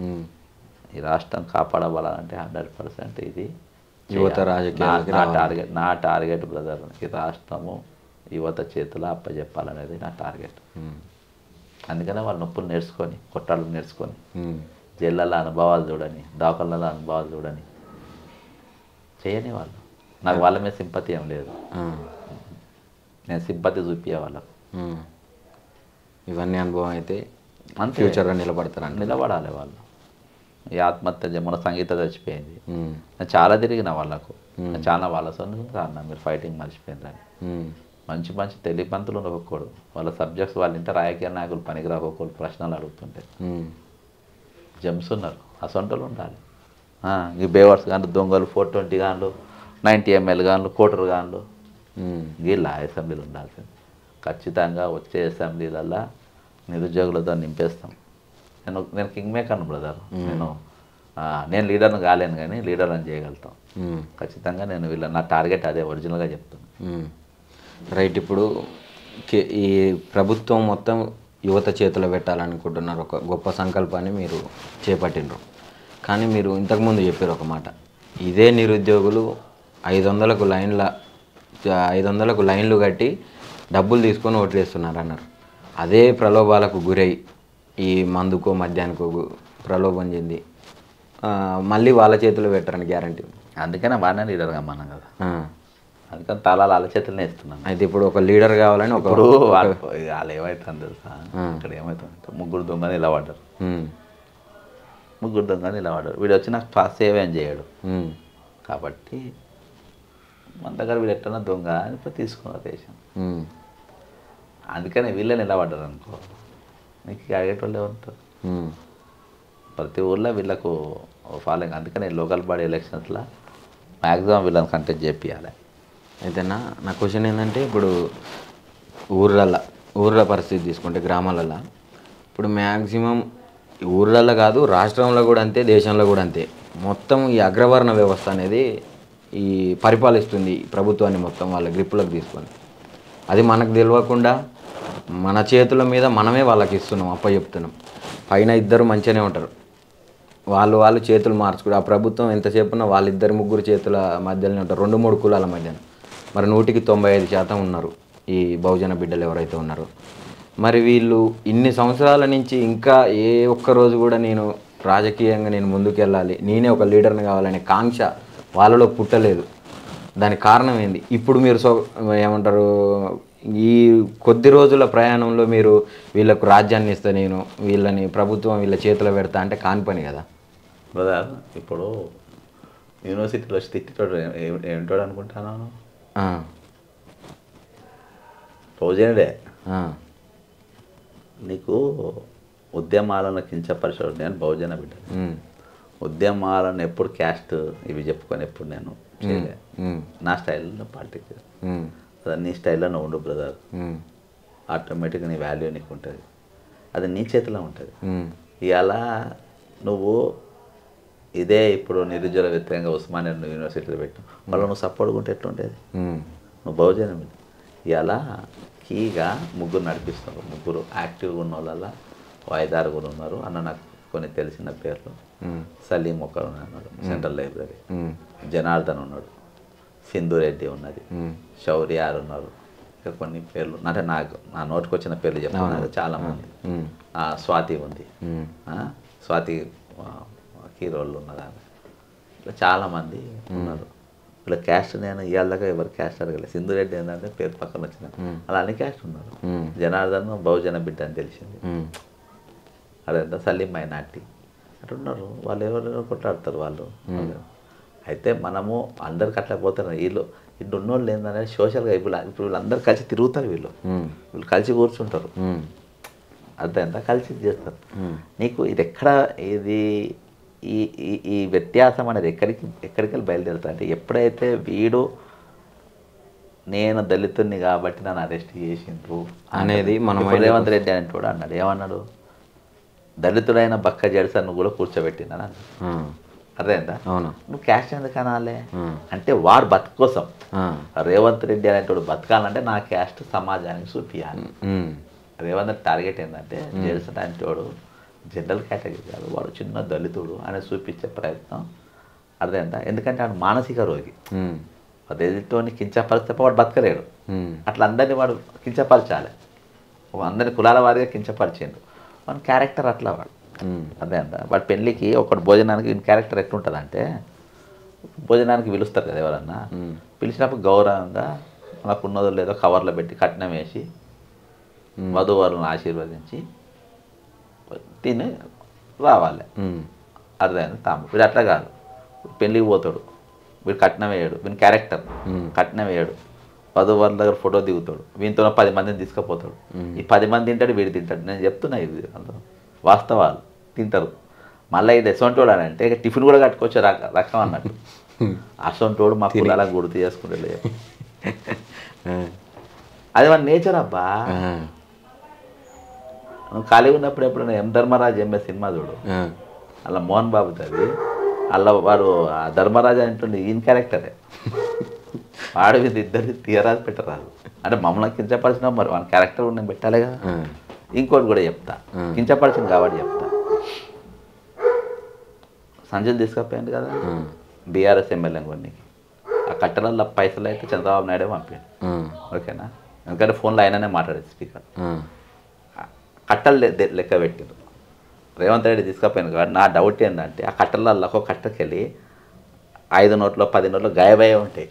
ఈ రాష్ట్రం కాపాడబడాలంటే హండ్రెడ్ పర్సెంట్ ఇది యువత రాజకీయాలు. నా టార్గెట్ నా టార్గెట్ బ్రదర్, ఈ రాష్ట్రము యువత చేతిలో అప్పచెప్పాలనేది నా టార్గెట్. అందుకనే వాళ్ళు నొప్పులు నేర్చుకొని, కొట్టాలు నేర్చుకొని, జైళ్ళల్లో అనుభవాలు చూడని, దాఖలలో అనుభవాలు చూడని చేయని వాళ్ళు. నాకు వాళ్ళ మీద సింపతి ఏం లేదు, నేను సింపతి చూపించే వాళ్ళకు. ఇవన్నీ అనుభవం అయితే ఫ్యూచర్లో నిలబడతారని నిలబడాలి వాళ్ళు. ఈ ఆత్మహత్య మన సంగీత చచ్చిపోయింది. నేను చాలా తిరిగిన వాళ్ళకు, చాలా వాళ్ళ సొంత అన్న మీరు ఫైటింగ్ మర్చిపోయిందని. మంచి మంచి తెలిపంతులు ఒక్కొక్కడు వాళ్ళ సబ్జెక్ట్స్ వాళ్ళు ఇంటే రాజకీయ నాయకులు పనికిరా ఒక్కొక్కరు ప్రశ్నలు అడుగుతుంటే జమ్స్ ఉన్నారు. అసొంటలు ఉండాలి. ఈ బేవర్స్ కానీ, దొంగలు, ఫోర్ ట్వంటీ గాన్లు, నైంటీ ఎంఎల్ గాన్లు, కోటరు గాన్లు వీళ్ళ అసెంబ్లీలు ఉండాల్సింది. ఖచ్చితంగా వచ్చే అసెంబ్లీలల్లో నిరుద్యోగులతో నింపేస్తాం. నేను నేను కింగ్ మేకర్ను బ్రదర్. నేను నేను లీడర్ను కాలేను కానీ లీడర్ అని చేయగలుగుతాం ఖచ్చితంగా. నేను వీళ్ళ నా టార్గెట్ అదే ఒరిజినల్గా చెప్తాను. రైట్. ఇప్పుడు ఈ ప్రభుత్వం మొత్తం యువత చేతిలో పెట్టాలనుకుంటున్నారు, ఒక గొప్ప సంకల్పాన్ని మీరు చేపట్టినరు. కానీ మీరు ఇంతకుముందు చెప్పారు ఒక మాట, ఇదే నిరుద్యోగులు ఐదు వందలకు లైన్ల ఐదు వందలకు లైన్లు కట్టి డబ్బులు తీసుకొని ఓట్లేస్తున్నారు అన్నారు. అదే ప్రలోభాలకు గురై ఈ మందుకో మద్యానికో ప్రలోభం చెంది మళ్ళీ వాళ్ళ చేతిలో పెట్టరని గ్యారంటీ. అందుకనే బాగానే లీడర్గా మనం కదా, అందుకని తలాలు వాళ్ళ చేతులనే ఇస్తున్నాం. అయితే ఇప్పుడు ఒక లీడర్ కావాలని ఒకప్పుడు వాళ్ళు ఏమవుతుంది తెలుసా, ఇక్కడ ఏమవుతుంది, ముగ్గురు దొంగని ఇలా పడ్డారు, ముగ్గురు దొంగని ఇలా పడ్డారు. వీడు వచ్చి నాకు సేవ్ ఏం చేయడు కాబట్టి మన దగ్గర వీడు ఎట్టన్నా దొంగ అని తీసుకున్నారు దేశం. అందుకనే వీళ్ళని నిలబడ్డారు అనుకో, నీకు అడిగేటోళ్ళు ఉంటారు. ప్రతి ఊళ్ళో వీళ్ళకు ఫాలోయింగ్. అందుకనే లోకల్ బాడీ ఎలక్షన్స్లో మ్యాక్సిమం వీళ్ళని కంటెక్ట్ చేపియాలి. అయితేనా నా క్వశ్చన్ ఏంటంటే, ఇప్పుడు ఊర్లల్లో ఊర్ల పరిస్థితి తీసుకుంటే గ్రామాలలో ఇప్పుడు మ్యాక్సిమం ఊర్లలో కాదు రాష్ట్రంలో కూడా అంతే, దేశంలో కూడా అంతే, మొత్తం ఈ అగ్రవర్ణ వ్యవస్థ అనేది ఈ పరిపాలిస్తుంది ప్రభుత్వాన్ని మొత్తం వాళ్ళ గ్రిప్పులకు తీసుకొని. అది మనకు తెలియకుండా మన చేతుల మీద మనమే వాళ్ళకి ఇస్తున్నాం, అప్ప చెప్తున్నాం. పైన ఇద్దరు మంచిగానే ఉంటారు, వాళ్ళు వాళ్ళు చేతులు మార్చుకుంటారు. ఆ ప్రభుత్వం ఎంతసేపున్నా వాళ్ళిద్దరు ముగ్గురు చేతుల మధ్యలోనే ఉంటారు, రెండు మూడు కులాల మధ్యన. మరి నూటికి తొంభై ఐదు శాతం ఉన్నారు ఈ బహుజన బిడ్డలు ఎవరైతే ఉన్నారో. మరి వీళ్ళు ఇన్ని సంవత్సరాల నుంచి ఇంకా ఏ ఒక్క రోజు కూడా నేను రాజకీయంగా నేను ముందుకెళ్ళాలి, నేనే ఒక లీడర్ని కావాలనే కాంక్ష వాళ్ళలో పుట్టలేదు. దానికి కారణం ఏంది? ఇప్పుడు మీరు సో ఏమంటారు, ఈ కొద్ది రోజుల ప్రయాణంలో మీరు వీళ్ళకు రాజ్యాన్ని ఇస్తే నేను వీళ్ళని ప్రభుత్వం వీళ్ళ చేతిలో పెడతా అంటే కాని పని కదా బ్రదర్. ఇప్పుడు యూనివర్సిటీలో వచ్చి తిట్టితోడు ఏమిటోడు అనుకుంటాను, బహుజనుడే. నీకు ఉద్యమాలను కించపరిచాడు, నేను బహుజన బిడ్డ. ఉద్యమాలను ఎప్పుడు క్యాస్ట్ ఇవి చెప్పుకొని ఎప్పుడు నేను చేయలే. నా స్టైల్లో పాలిటిక్స్ అది నీ స్టైల్లో నువ్వు ఉండు బ్రదర్, ఆటోమేటిక్గా నీ వాల్యూ నీకు ఉంటుంది, అది నీ చేతిలో ఉంటుంది. ఇవాళ నువ్వు ఇదే ఇప్పుడు నిరుద్యోగ వ్యతిరేకంగా ఉస్మానియా యూనివర్సిటీలో పెట్టావు, వాళ్ళు నువ్వు సపోర్ట్గా ఉంటే ఎట్లుండేది? నువ్వు బహుజనం. ఇవాళ కీగా ముగ్గురు నడిపిస్తున్నారు, ముగ్గురు యాక్టివ్గా ఉన్న వాళ్ళ ఐదారు కూడా ఉన్నారు అన్న. నాకు కొన్ని తెలిసిన పేర్లు, సలీం ఒకరు ఉన్నాడు సెంట్రల్ లైబ్రరీ, జనార్దన్ ఉన్నాడు, సింధురెడ్డి ఉన్నది, శౌర్యారు ఉన్నారు, ఇంకా కొన్ని పేర్లు అంటే నాకు నా నోటికి వచ్చిన పేర్లు చెప్తున్నారు చాలామంది. స్వాతి ఉంది, స్వాతి హీరోళ్ళు ఉన్నారు, ఇట్లా చాలామంది ఉన్నారు. ఇలా క్యాస్ట్ నేను ఇవాళ దాకా ఎవరు క్యాస్ట్ అడగలేదు. సింధురెడ్డి ఏంటంటే పేరు పక్కన వచ్చిన అలా అన్ని క్యాస్ట్ ఉన్నారు. జనార్దన్ బహుజన బిడ్డ అని తెలిసింది, అదంతా సలీం మైనార్టీ అట్లున్నారు. వాళ్ళు ఎవరు కొట్లాడతారు వాళ్ళు. అయితే మనము అందరికి అట్లా పోతారు. వీళ్ళు ఇటు ఉన్నోళ్ళు ఏంటంటే సోషల్గా ఇప్పుడు ఇప్పుడు వీళ్ళందరూ కలిసి తిరుగుతారు, వీళ్ళు వీళ్ళు కలిసి కూర్చుంటారు, అదంతా కలిసి చేస్తారు. నీకు ఇది ఎక్కడ ఇది ఈ ఈ వ్యత్యాసం అనేది ఎక్కడికి ఎక్కడికి వెళ్ళి బయలుదేరుతా అంటే ఎప్పుడైతే వీడు నేను దళితుడిని కాబట్టి నన్ను అరెస్ట్ చేసిండ్రు అనేది మనం రేవంత్ రెడ్డి అని కూడా అన్నాడు. ఏమన్నాడు? దళితుడైన బక్క జడ్సన్ను కూడా కూర్చోబెట్టినాను అన్నాడు. అదేందా? నువ్వు క్యాస్ట్ ఎందుకు అనాలే అంటే వాడు బతుకు కోసం. రేవంత్ రెడ్డి అనేటోడు బతకాలంటే నా క్యాస్ట్ సమాజానికి చూపించాలి. రేవంత్ టార్గెట్ ఏంటంటే జడ్సన్ అనేటోడు జనరల్ కేటగిరీ కాదు, వాడు చిన్న దళితుడు అనేది చూపించే ప్రయత్నం. అర్థమైందా? ఎందుకంటే వాడు మానసిక రోగి. అదేతోని కించపరిస్తే వాడు బతకలేడు. అట్లా అందరినీ వాడు కించపరచాలి, అందరినీ కులాల వారిగా కించపరిచిండు. వాడి క్యారెక్టర్ అట్లా వాడు. అర్థమైందా? వాడి పెళ్ళికి ఒకటి భోజనానికి ఈయన క్యారెక్టర్ ఎట్లుంటుంది అంటే, భోజనానికి పిలుస్తారు కదా ఎవరన్నా, పిలిచినప్పుడు గౌరవంగా మనకు ఉన్నదో లేదో కవర్లో పెట్టి కట్నం వేసి వధువరులను ఆశీర్వదించి తిని రావాలి. అర్థమైంది? తాము వీడు అట్లా కాదు, పెళ్ళికి పోతాడు, వీడు కట్నం వేయడు, వీని క్యారెక్టర్ కట్నం వేయడు, వధువరుల దగ్గర ఫోటో దిగుతాడు, వీనితో పది మందిని తీసుకుపోతాడు. ఈ పది మంది తింటాడు, వీడు తింటాడు. నేను చెప్తున్నా ఇది వాస్తవాలు, తింటారు. మళ్ళీ ఇది ఎసొంటోడు అని అంటే టిఫిన్ కూడా కట్టుకోవచ్చు రకం అన్నట్టు. అసొంటోడు మా పిల్లలకు గుర్తు చేసుకుంటే అది మన నేచర్ అబ్బా. నువ్వు ఖాళీగా ఉన్నప్పుడు ఎప్పుడైనా ఎం ధర్మరాజు ఎంఏ సినిమా చూడు, అలా మోహన్ బాబు తది అలా వాడు ధర్మరాజు అంటుండే ఈయన క్యారెక్టరే. వాడు ఇది ఇద్దరు తీయరాజు పెట్టరాదు అంటే మమ్మల్ని కించపరిచిన మరి వాళ్ళ క్యారెక్టర్ నేను పెట్టాలి కదా. ఇంకోటి కూడా చెప్తా, కించపరిచింది కాబట్టి చెప్తా. సంజయ్ తీసుకపోయాడు కదా బీఆర్ఎస్ ఎమ్మెల్యే కొన్ని, ఆ కట్టెలలో పైసలు అయితే చంద్రబాబు నాయుడే పంపాడు. ఓకేనా? ఎందుకంటే ఫోన్లో అయినానే మాట్లాడేది స్పీకర్. కట్టలు లెక్క పెట్టారు, రేవంత్ రెడ్డి తీసుకపోయాను కాబట్టి నా డౌట్ ఏంటంటే ఆ కట్టెలలో ఒక కట్టకెళ్ళి ఐదు నోట్లో పది నోట్లో గాయబయ్యే ఉంటాయి.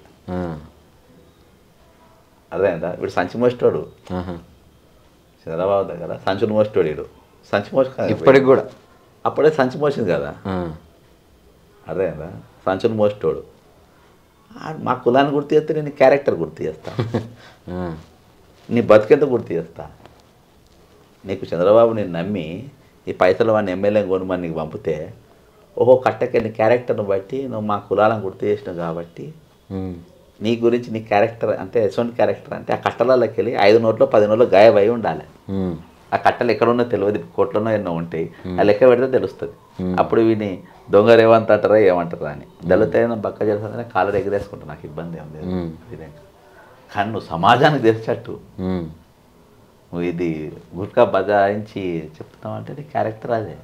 అదేందా? వీడు సంచి మోస్తాడు, చంద్రబాబు దగ్గర సంచులు మోస్తాడు. వీడు సంచి మోసి ఇప్పటికి కూడా అప్పుడే సంచి మోసింది కదా. అదేందా? సంచులు మోస్తాడు. మా కులాన్ని గుర్తు చేస్తే నేను క్యారెక్టర్ గుర్తు చేస్తా, నీ బతికెంత గుర్తు చేస్తా. నీకు చంద్రబాబు నేను నమ్మి ఈ పైసలు వాడిని ఎమ్మెల్యే కొనుమని నీకు పంపితే ఓహో కట్టకే నీ క్యారెక్టర్ను బట్టి నువ్వు మా కులాలను గుర్తు చేసినావు కాబట్టి నీ గురించి నీ క్యారెక్టర్ అంటే ఎటువంటి క్యారెక్టర్ అంటే ఆ కట్టలలోకి వెళ్ళి ఐదు నోట్లో పది నోట్లో గాయబై ఉండాలి. ఆ కట్టలు ఎక్కడున్నా తెలియదు, కోట్లనో ఎన్నో ఉంటాయి, ఆ లెక్క పెడితే తెలుస్తుంది. అప్పుడు వీని దొంగ రేవంత్ అంటారా ఏమంటారా అని దళితైన బక్క చేస్తుందని కాలర్ ఎగరేసుకుంటా, నాకు ఇబ్బంది ఏం లేదు. కానీ నువ్వు సమాజానికి తెలిసేటట్టు నువ్వు ఇది గుట్కా బజాయించి చెప్తున్నావు అంటే నీ క్యారెక్టర్ అదే.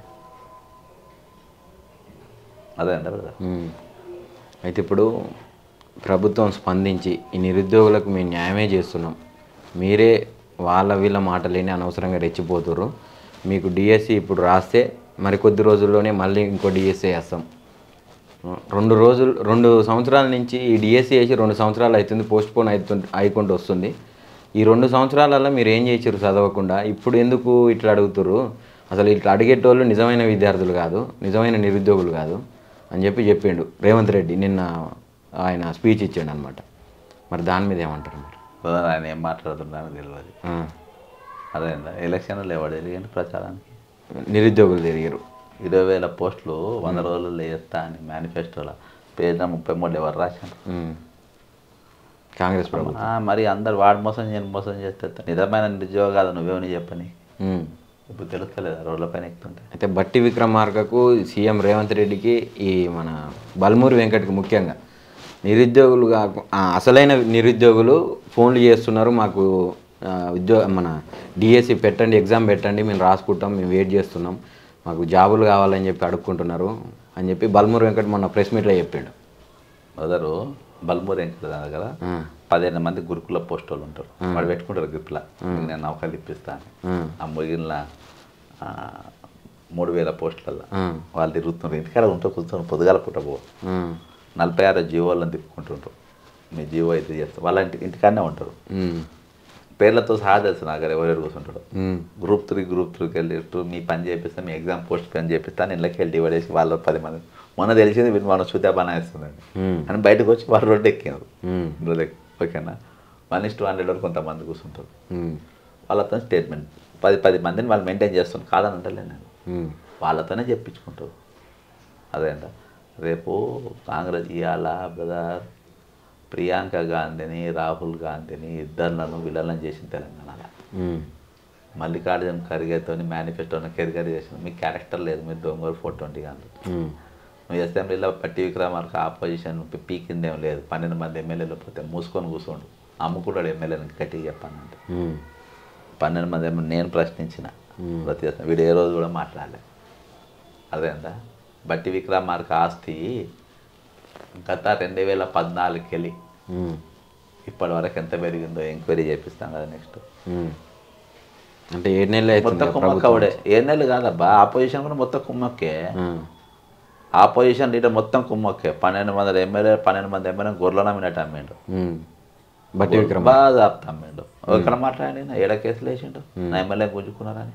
అదే అంట కదా. అయితే ఇప్పుడు ప్రభుత్వం స్పందించి ఈ నిరుద్యోగులకు మేము న్యాయమే చేస్తున్నాం, మీరే వాళ్ళ వీళ్ళ మాటలేని అనవసరంగా రెచ్చిపోతుర్రు. మీకు డిఎస్సి ఇప్పుడు రాస్తే మరి కొద్ది రోజుల్లోనే మళ్ళీ ఇంకో డిఎస్సి వేస్తాం. రెండు రోజులు రెండు సంవత్సరాల నుంచి ఈ డిఎస్సి వేసి రెండు సంవత్సరాలు అవుతుంది, పోస్ట్ పోన్ అవుతు అయికుంటూ వస్తుంది. ఈ రెండు సంవత్సరాలలో మీరు ఏం చేసారు చదవకుండా? ఇప్పుడు ఎందుకు ఇట్లా అడుగుతుర్రు? అసలు ఇట్లా అడిగేటోళ్ళు నిజమైన విద్యార్థులు కాదు, నిజమైన నిరుద్యోగులు కాదు అని చెప్పి చెప్పిండు రేవంత్ రెడ్డి నిన్న. ఆయన స్పీచ్ ఇచ్చాడు అనమాట. మరి దాని మీద ఏమంటారు మీరు? ఆయన ఏం మాట్లాడుతున్నారో తెలియదు. అదేందా ఎలక్షన్లు ఎవడు తిరిగిండు ప్రచారానికి? నిరుద్యోగులు తిరిగారు. ఇరవై వేల పోస్టులు వంద రోజుల్లో వేస్తా అని మేనిఫెస్టోలో పేజ్ ముప్పై మూడు ఎవరు రాశారు? కాంగ్రెస్ ప్రభుత్వం. మరి అందరు వాడు మోసం చేయని మోసం చేస్తే నిజమైన నిరుద్యోగం కాదు, నువ్వేమని చెప్పని ఇప్పుడు తెలుస్తలేదా రోడ్ల పైన ఎక్కుతుంటే? అయితే బట్టి విక్రమార్కకు, సీఎం రేవంత్ రెడ్డికి, ఈ మన బల్మూరి వెంకట్కి ముఖ్యంగా నిరుద్యోగులు కాకు అసలైన నిరుద్యోగులు ఫోన్లు చేస్తున్నారు, మాకు ఉద్యోగ మన డిఎస్సి పెట్టండి, ఎగ్జామ్ పెట్టండి, మేము రాసుకుంటాం, మేము వెయిట్ చేస్తున్నాం, మాకు జాబులు కావాలని చెప్పి అడుక్కుంటున్నారు అని చెప్పి బల్మూరి వెంకట్ మొన్న ప్రెస్ మీట్లో చెప్పాడు. అదరు బల్మూరి వెంకట దగ్గర పదిహేను మంది గురుకుల పోస్ట్ వాళ్ళు ఉంటారు, వాడు పెట్టుకుంటారు గ్రిప్లా, నేను నౌకలు ఇప్పిస్తాను. ఆ మిగిలిన మూడు వేల పోస్టులలో వాళ్ళు తిరుగుతున్నారు. ఇంటికాడ ఉంటే కూర్చొని పొద్దుగాల పూట పో నలభై ఆరు జీవోలను తిప్పుకుంటుంటారు. మీ జీవో అయితే చేస్తారు, వాళ్ళ ఇంటి ఇంటికాడనే ఉంటారు. పేర్లతో సహా తెలుసు నాకు ఎవరెవరు కూర్చుంటాడు. గ్రూప్ త్రీ గ్రూప్ త్రీకి వెళ్ళి మీ పని చేపిస్తాను, మీ ఎగ్జామ్ పోస్ట్ పని చేపిస్తాను, ఇళ్ళకి వెళ్ళి డివైడ్ చేసి వాళ్ళ పది మంది మొన్న తెలిసింది వీళ్ళు మనం చూతే బనాయిస్తుందండి అని బయటకు వచ్చి వాళ్ళు రోడ్డు ఎక్కినారు. ఓకేనా, వన్ ఇస్ టూ హండ్రెడ్ వరకు కొంతమంది కూర్చుంటారు. వాళ్ళతో స్టేట్మెంట్ పది పది మందిని వాళ్ళు మెయింటైన్ చేస్తాను కాదని అంటలే నేను, వాళ్ళతోనే చెప్పించుకుంటారు. అదేంట రేపు కాంగ్రెస్ ఇవాళ బ్రదర్ ప్రియాంక గాంధీని, రాహుల్ గాంధీని ఇద్దరులను విలనం చేసిన తెలంగాణలో. మల్లికార్జున ఖర్గేతో మేనిఫెస్టోని కెరిగరి చేసిన. మీకు క్యారెక్టర్ లేదు, మీరు దొంగలు ఫోర్ ట్వంటీ కానీ నువ్వు అసెంబ్లీలో పట్టి విక్రమార్క ఆపోజిషన్ పీకిందేం లేదు. పన్నెండు మంది ఎమ్మెల్యేలు పోతే మూసుకొని కూర్చోండు, అమ్ముకుంటాడు ఎమ్మెల్యేని గట్టిగా చెప్పానంటే. పన్నెండు మంది ఎమ్మెల్యే నేను ప్రశ్నించిన ప్రతి వీడు ఏ రోజు కూడా మాట్లాడలే. అదేందా బట్టి విక్రమార్క ఆస్తి గత రెండు వేల పద్నాలుగుకి వెళ్ళి ఇప్పటి వరకు ఎంత పెరిగిందో ఎంక్వైరీ చేపిస్తాం కదా నెక్స్ట్. అంటే ఏడు నెలలు మొత్తం కుమ్మక్కవుడే. ఏడు నెలలు కాదబ్బా, ఆపోజిషన్ కూడా మొత్తం కుమ్మక్కే. ఆపోజిషన్ లీడర్ మొత్తం కుమ్మక్కే. పన్నెండు మంది ఎమ్మెల్యే పన్నెండు మంది ఎమ్మెల్యే గొర్రెలను అమ్మినట్టు అమ్మిండు, బట్టి విక్రమ బాగా అమ్మిండు. ఇక్కడ మాట్లాడి ఏడ కేసులు వేసిండు నా ఎమ్మెల్యే గుంజుకున్నారని.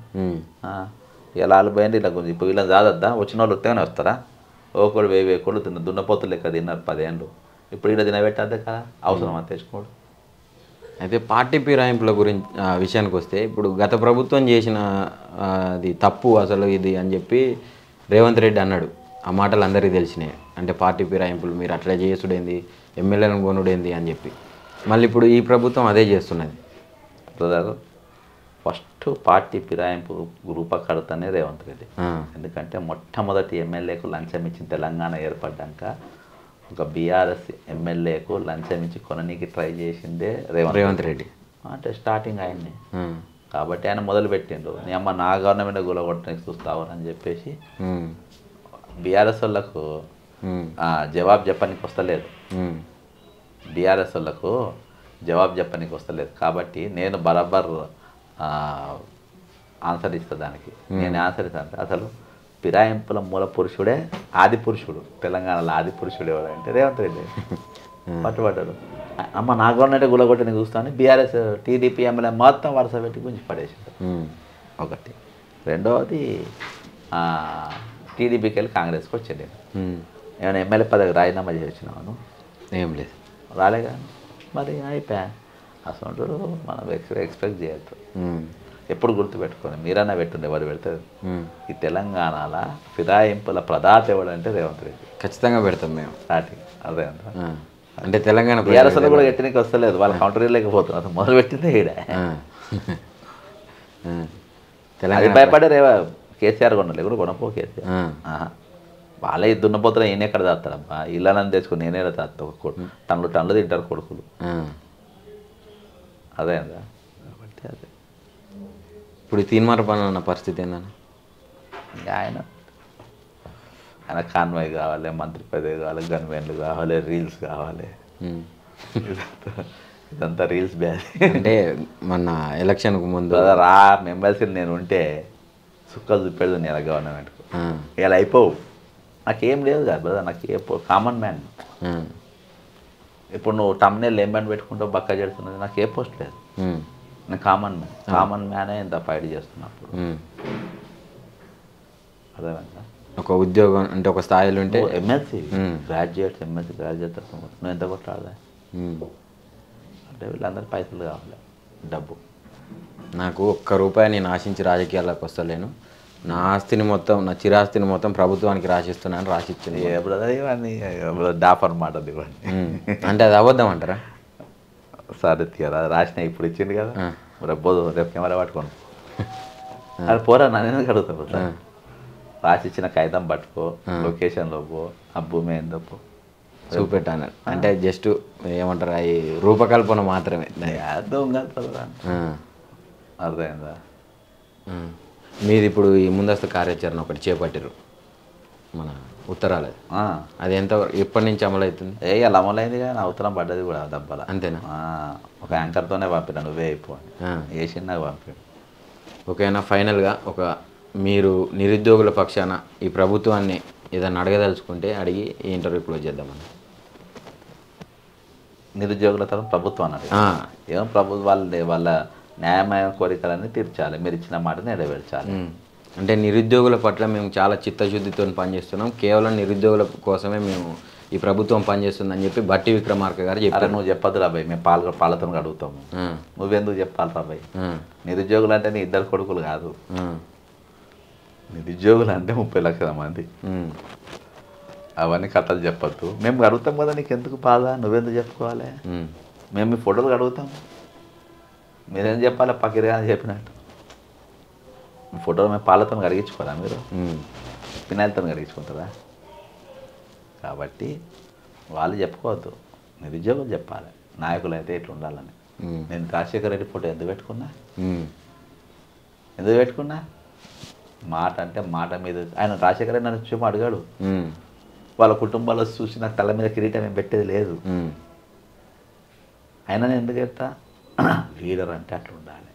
ఇలా వాళ్ళు పోయింది ఇలా గుంజు. ఇప్పుడు వీళ్ళని చాదద్దా, వచ్చిన వాళ్ళు ఉత్తగానే వస్తారా? ఒకడు వెయ్యి వెయ్యి కోళ్ళు తిన్న దున్నపోతులు లెక్క తిన్నారు పదేళ్ళు. ఇప్పుడు ఇలా తినబెట్టద్దే కదా, అవసరం అని తెచ్చుకోడు. అయితే పార్టీ ఫిరాయింపుల గురించి విషయానికి వస్తే ఇప్పుడు గత ప్రభుత్వం చేసిన అది తప్పు అసలు ఇది అని చెప్పి రేవంత్ రెడ్డి అన్నాడు. ఆ మాటలు అందరికీ తెలిసినాయి. అంటే పార్టీ ఫిరాయింపులు మీరు అట్లా చేసుడేంది, ఎమ్మెల్యేలను కొనుడేంది అని చెప్పి. మళ్ళీ ఇప్పుడు ఈ ప్రభుత్వం అదే చేస్తున్నది. బ్రదర్ ఫస్ట్ పార్టీ ఫిరాయింపు రూపకర్తనే రేవంత్ రెడ్డి. ఎందుకంటే మొట్టమొదటి ఎమ్మెల్యేకు లంచం ఇచ్చిన తెలంగాణ ఏర్పడ్డాక ఒక బీఆర్ఎస్ ఎమ్మెల్యేకు లంచం ఇచ్చి కొననీకి ట్రై చేసిందే రేవంత్ రేవంత్ రెడ్డి. అంటే స్టార్టింగ్ ఆయన్ని కాబట్టి ఆయన మొదలు పెట్టిండు. నీ అమ్మ నా గవర్నమెంట్ గులగొట్టడానికి చూస్తావు అని చెప్పేసి బీఆర్ఎస్ వాళ్ళకు జవాబు చెప్పడానికి వస్తలేదు. బీఆర్ఎస్ వాళ్ళకు జవాబు చెప్పడానికి వస్తలేదు కాబట్టి నేను బరాబర్ ఆన్సర్ ఇస్తా దానికి. నేను ఆన్సర్ ఇస్తాను. అసలు ఫిరాయింపుల మూల పురుషుడే ఆది పురుషుడు తెలంగాణలో. ఆది పురుషుడు ఎవడంటే రేవంత్ రెడ్డి. పట్టుబడ్డాడు. అమ్మ నా గవర్నమెంట్ గులగొట్టని చూస్తాను బీఆర్ఎస్ టీడీపీ ఎమ్మెల్యే మొత్తం వరుస పెట్టి గుంజి పడేసాడు. ఒకటి. రెండవది టీడీపీకి వెళ్ళి కాంగ్రెస్కి వచ్చాడు. ఏమైనా ఎమ్మెల్యే పదవి రాజీనామా చేసి వచ్చినాను? ఏం లేదు, రాలేగా. మరి అయిపోయా. అసలు మనం ఎక్స్పెక్ట్ చేయొద్దు. ఎప్పుడు గుర్తుపెట్టుకోండి, మీరన్నా పెట్టుండే ఎవరు పెడతారు. ఈ తెలంగాణలో ఫిరాయింపుల ప్రదాత ఎవడంటే రేవంత్ రెడ్డి. ఖచ్చితంగా పెడతాం మేము స్టార్టింగ్. అదే అంత అంటే తెలంగాణ బీఆర్ఎస్ కూడా ఎట్టనికి వస్తలేదు, వాళ్ళు కౌంటర్ లేకపోతున్నారు. మొదలు పెట్టిందే ఈడ. అది భయపడే రేవా కేసీఆర్ కొనలే కూడా కొనపో కేసీఆర్. వాళ్ళే దున్నపోతున్నా ఈయన ఎక్కడ తాస్తాడబ్బా, ఇళ్ళని తెచ్చుకుని నేనే తాస్తా. ఒక టన్నులు టన్నులు తింటారు కొడుకులు. అదే అందా కాబట్టి అదే. ఇప్పుడు తీన్మార పని అన్న పరిస్థితి ఏందన్న? ఆయన ఆయన కాన్వాయ్ కావాలి, మంత్రి పదవి కావాలి, గన్మెన్లు కావాలి, రీల్స్ కావాలి. ఇదంతా రీల్స్ బ్యాచ్. అంటే మొన్న ఎలక్షన్కు ముందు బ్రదర్ ఆ మెంబర్స్కి నేను ఉంటే సుక్కలు చూపెడదు నేను గవర్నమెంట్కు. ఇలా అయిపోవు. నాకేం లేదు కదా బ్రదర్, నాకు ఏ కామన్ మ్యాన్. ఇప్పుడు నువ్వు తమ్నేల్ ఏం బ్యాండ్ పెట్టుకుంటావు బక్క చేస్తున్నది, నాకు ఏ పోస్ట్ లేదు. నేను కామన్ మ్యాన్. కామన్ మ్యానే ఇంత ఫైట్ చేస్తున్నప్పుడు అర్థమైందా? ఒక ఉద్యోగం అంటే ఒక స్థాయిలో ఉంటే ఎంఎస్సి గ్రాడ్యుయేట్స్ ఎంఎస్సి గ్రాడ్యుయేట్ నువ్వు ఎంత కొట్టాలి అంటే వీళ్ళందరూ పైసలు కావాలి, డబ్బు. నాకు ఒక్క రూపాయి నేను ఆశించి రాజకీయాల్లోకి వస్తలేను. నా ఆస్తిని మొత్తం, నా చిరాస్తిని మొత్తం ప్రభుత్వానికి రాసిస్తున్నాను, రాసిచ్చింది. ఏ బ్రదర్ ఇవన్నీ డాఫర్ మాట ఇవన్నీ. అంటే అది అబద్ధం అంటారా? సరే తీయరా, రాసిన ఇప్పుడు ఇచ్చింది కదా, రేపు రేపు కెమెరా పట్టుకోను అది పోరా నన్ను అడుగుతాను. రాసి ఇచ్చిన కాగితం పట్టుకో, లొకేషన్లో పో, ఆ భూమి ఏందో పో చూపెట్టాను. అంటే జస్ట్ ఏమంటారు అవి రూపకల్పన మాత్రమే. దొంగ అర్థమైందా? మీది ఇప్పుడు ఈ ముందస్తు కార్యాచరణ ఒకటి చేపట్టారు మన ఉత్తరాలు, అది ఎంత ఎప్పటి నుంచి అమలు అవుతుంది? ఏ ఇలా అమలైంది కానీ నా ఉత్తరం పడ్డది కూడా దెబ్బల. అంతేనా? ఒక యాంకర్తోనే పంపినా, నువ్వే అయిపోయి వేసి నాకు పంపి. ఓకేనా? ఫైనల్గా ఒక మీరు నిరుద్యోగుల పక్షాన ఈ ప్రభుత్వాన్ని ఏదైనా అడగదలుచుకుంటే అడిగి ఈ ఇంటర్వ్యూ క్లోజ్ చేద్దామని. నిరుద్యోగుల తరం ప్రభుత్వం అన్నది ఏమో ప్రభుత్వం వాళ్ళ వాళ్ళ న్యాయమైన కోరికలన్నీ తీర్చాలి, మీరు ఇచ్చిన మాటని నెరవేర్చాలి. అంటే నిరుద్యోగుల పట్ల మేము చాలా చిత్తశుద్ధితో పనిచేస్తున్నాం, కేవలం నిరుద్యోగుల కోసమే మేము ఈ ప్రభుత్వం పనిచేస్తుందని చెప్పి బట్టి విక్రమార్క గారు చెప్పారు. నువ్వు చెప్పద్దు రాబాయ్, మేము పాల పాలతో అడుగుతాము, నువ్వెందుకు చెప్పాలి రాబాయ్? నిరుద్యోగులు అంటే నీ ఇద్దరు కొడుకులు కాదు, నిరుద్యోగులు అంటే ముప్పై లక్షల మంది. అవన్నీ కథలు చెప్పద్దు, మేము అడుగుతాం కదా, నీకు ఎందుకు బాధ, నువ్వెందుకు చెప్పుకోవాలి? మేము మీ ఫోటోలు అడుగుతాం, మీరేం చెప్పాలి? పకిరిగా చెప్పినట్టు ఫోటోలు మేము పాలతో కడిగించుకోరా, మీరు పినాయిలతో కడిగించుకుంటారా? కాబట్టి వాళ్ళు చెప్పుకోవద్దు, నిరుద్యోగులు చెప్పాలి, నాయకులు అయితే ఇట్లా ఉండాలని. నేను రాజశేఖర రెడ్డి ఫోటో ఎందుకు పెట్టుకున్నా ఎందుకు పెట్టుకున్నా మాట అంటే మాట మీద. ఆయన రాజశేఖర రెడ్డి నన్ను చూపు అడిగాడు, వాళ్ళ కుటుంబాల్లో చూసి నాకు తల మీద కిరీటం ఏం పెట్టేది లేదు. అయినా నేను ఎందుకు చెప్తా, లీడర్ అంటే అట్లా ఉండాలి.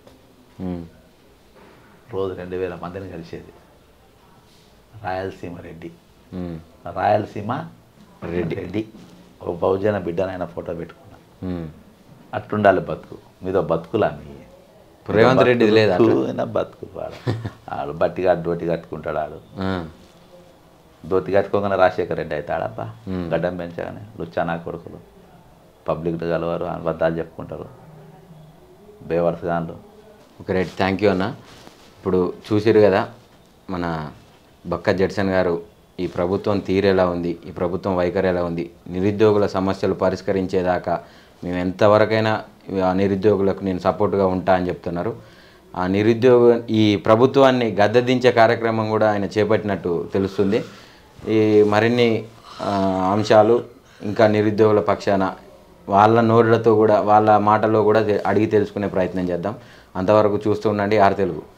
రోజు రెండు వేల మందిని కలిసేది, రాయలసీమ రెడ్డి, రాయలసీమ రెడ్డి రెడ్డి ఒక బహుజన బిడ్డనైనా ఫోటో పెట్టుకున్నా. అట్లుండాలి బతుకు. మీదో బతుకులా మీ రేవంత్ రెడ్డి లేదా బతుకు? వాడు ఆడు బట్టి కట్టు దోటి కట్టుకుంటాడు, ఆడు దోతి కట్టుకోగానే రాజశేఖర రెడ్డి అవుతాడబ్బా, గడ్డం పెంచగానే. లుచ్చానా కొడుకులు పబ్లిక్ కలవారు, అబద్ధాలు చెప్పుకుంటారు, బేవర్స్ గాన్లు. ఓకే రైట్, థ్యాంక్ యూ అన్న. ఇప్పుడు చూసిరు కదా మన బక్క జడ్సన్ గారు ఈ ప్రభుత్వం తీరేలా ఉంది, ఈ ప్రభుత్వం వైఖరి ఎలా ఉంది, నిరుద్యోగుల సమస్యలు పరిష్కరించేదాకా మేము ఎంతవరకైనా ఆ నిరుద్యోగులకు నేను సపోర్ట్గా ఉంటా అని చెప్తున్నారు. ఆ నిరుద్యోగ ఈ ప్రభుత్వాన్ని గద్దెదించే కార్యక్రమం కూడా ఆయన చేపట్టినట్టు తెలుస్తుంది. ఈ మరిన్ని అంశాలు ఇంకా నిరుద్యోగుల పక్షాన వాళ్ళ నోళ్ళతో కూడా వాళ్ళ మాటల్లో కూడా అడిగి తెలుసుకునే ప్రయత్నం చేద్దాం. అంతవరకు చూస్తూ ఉండండి ఆర్ తెలుగు.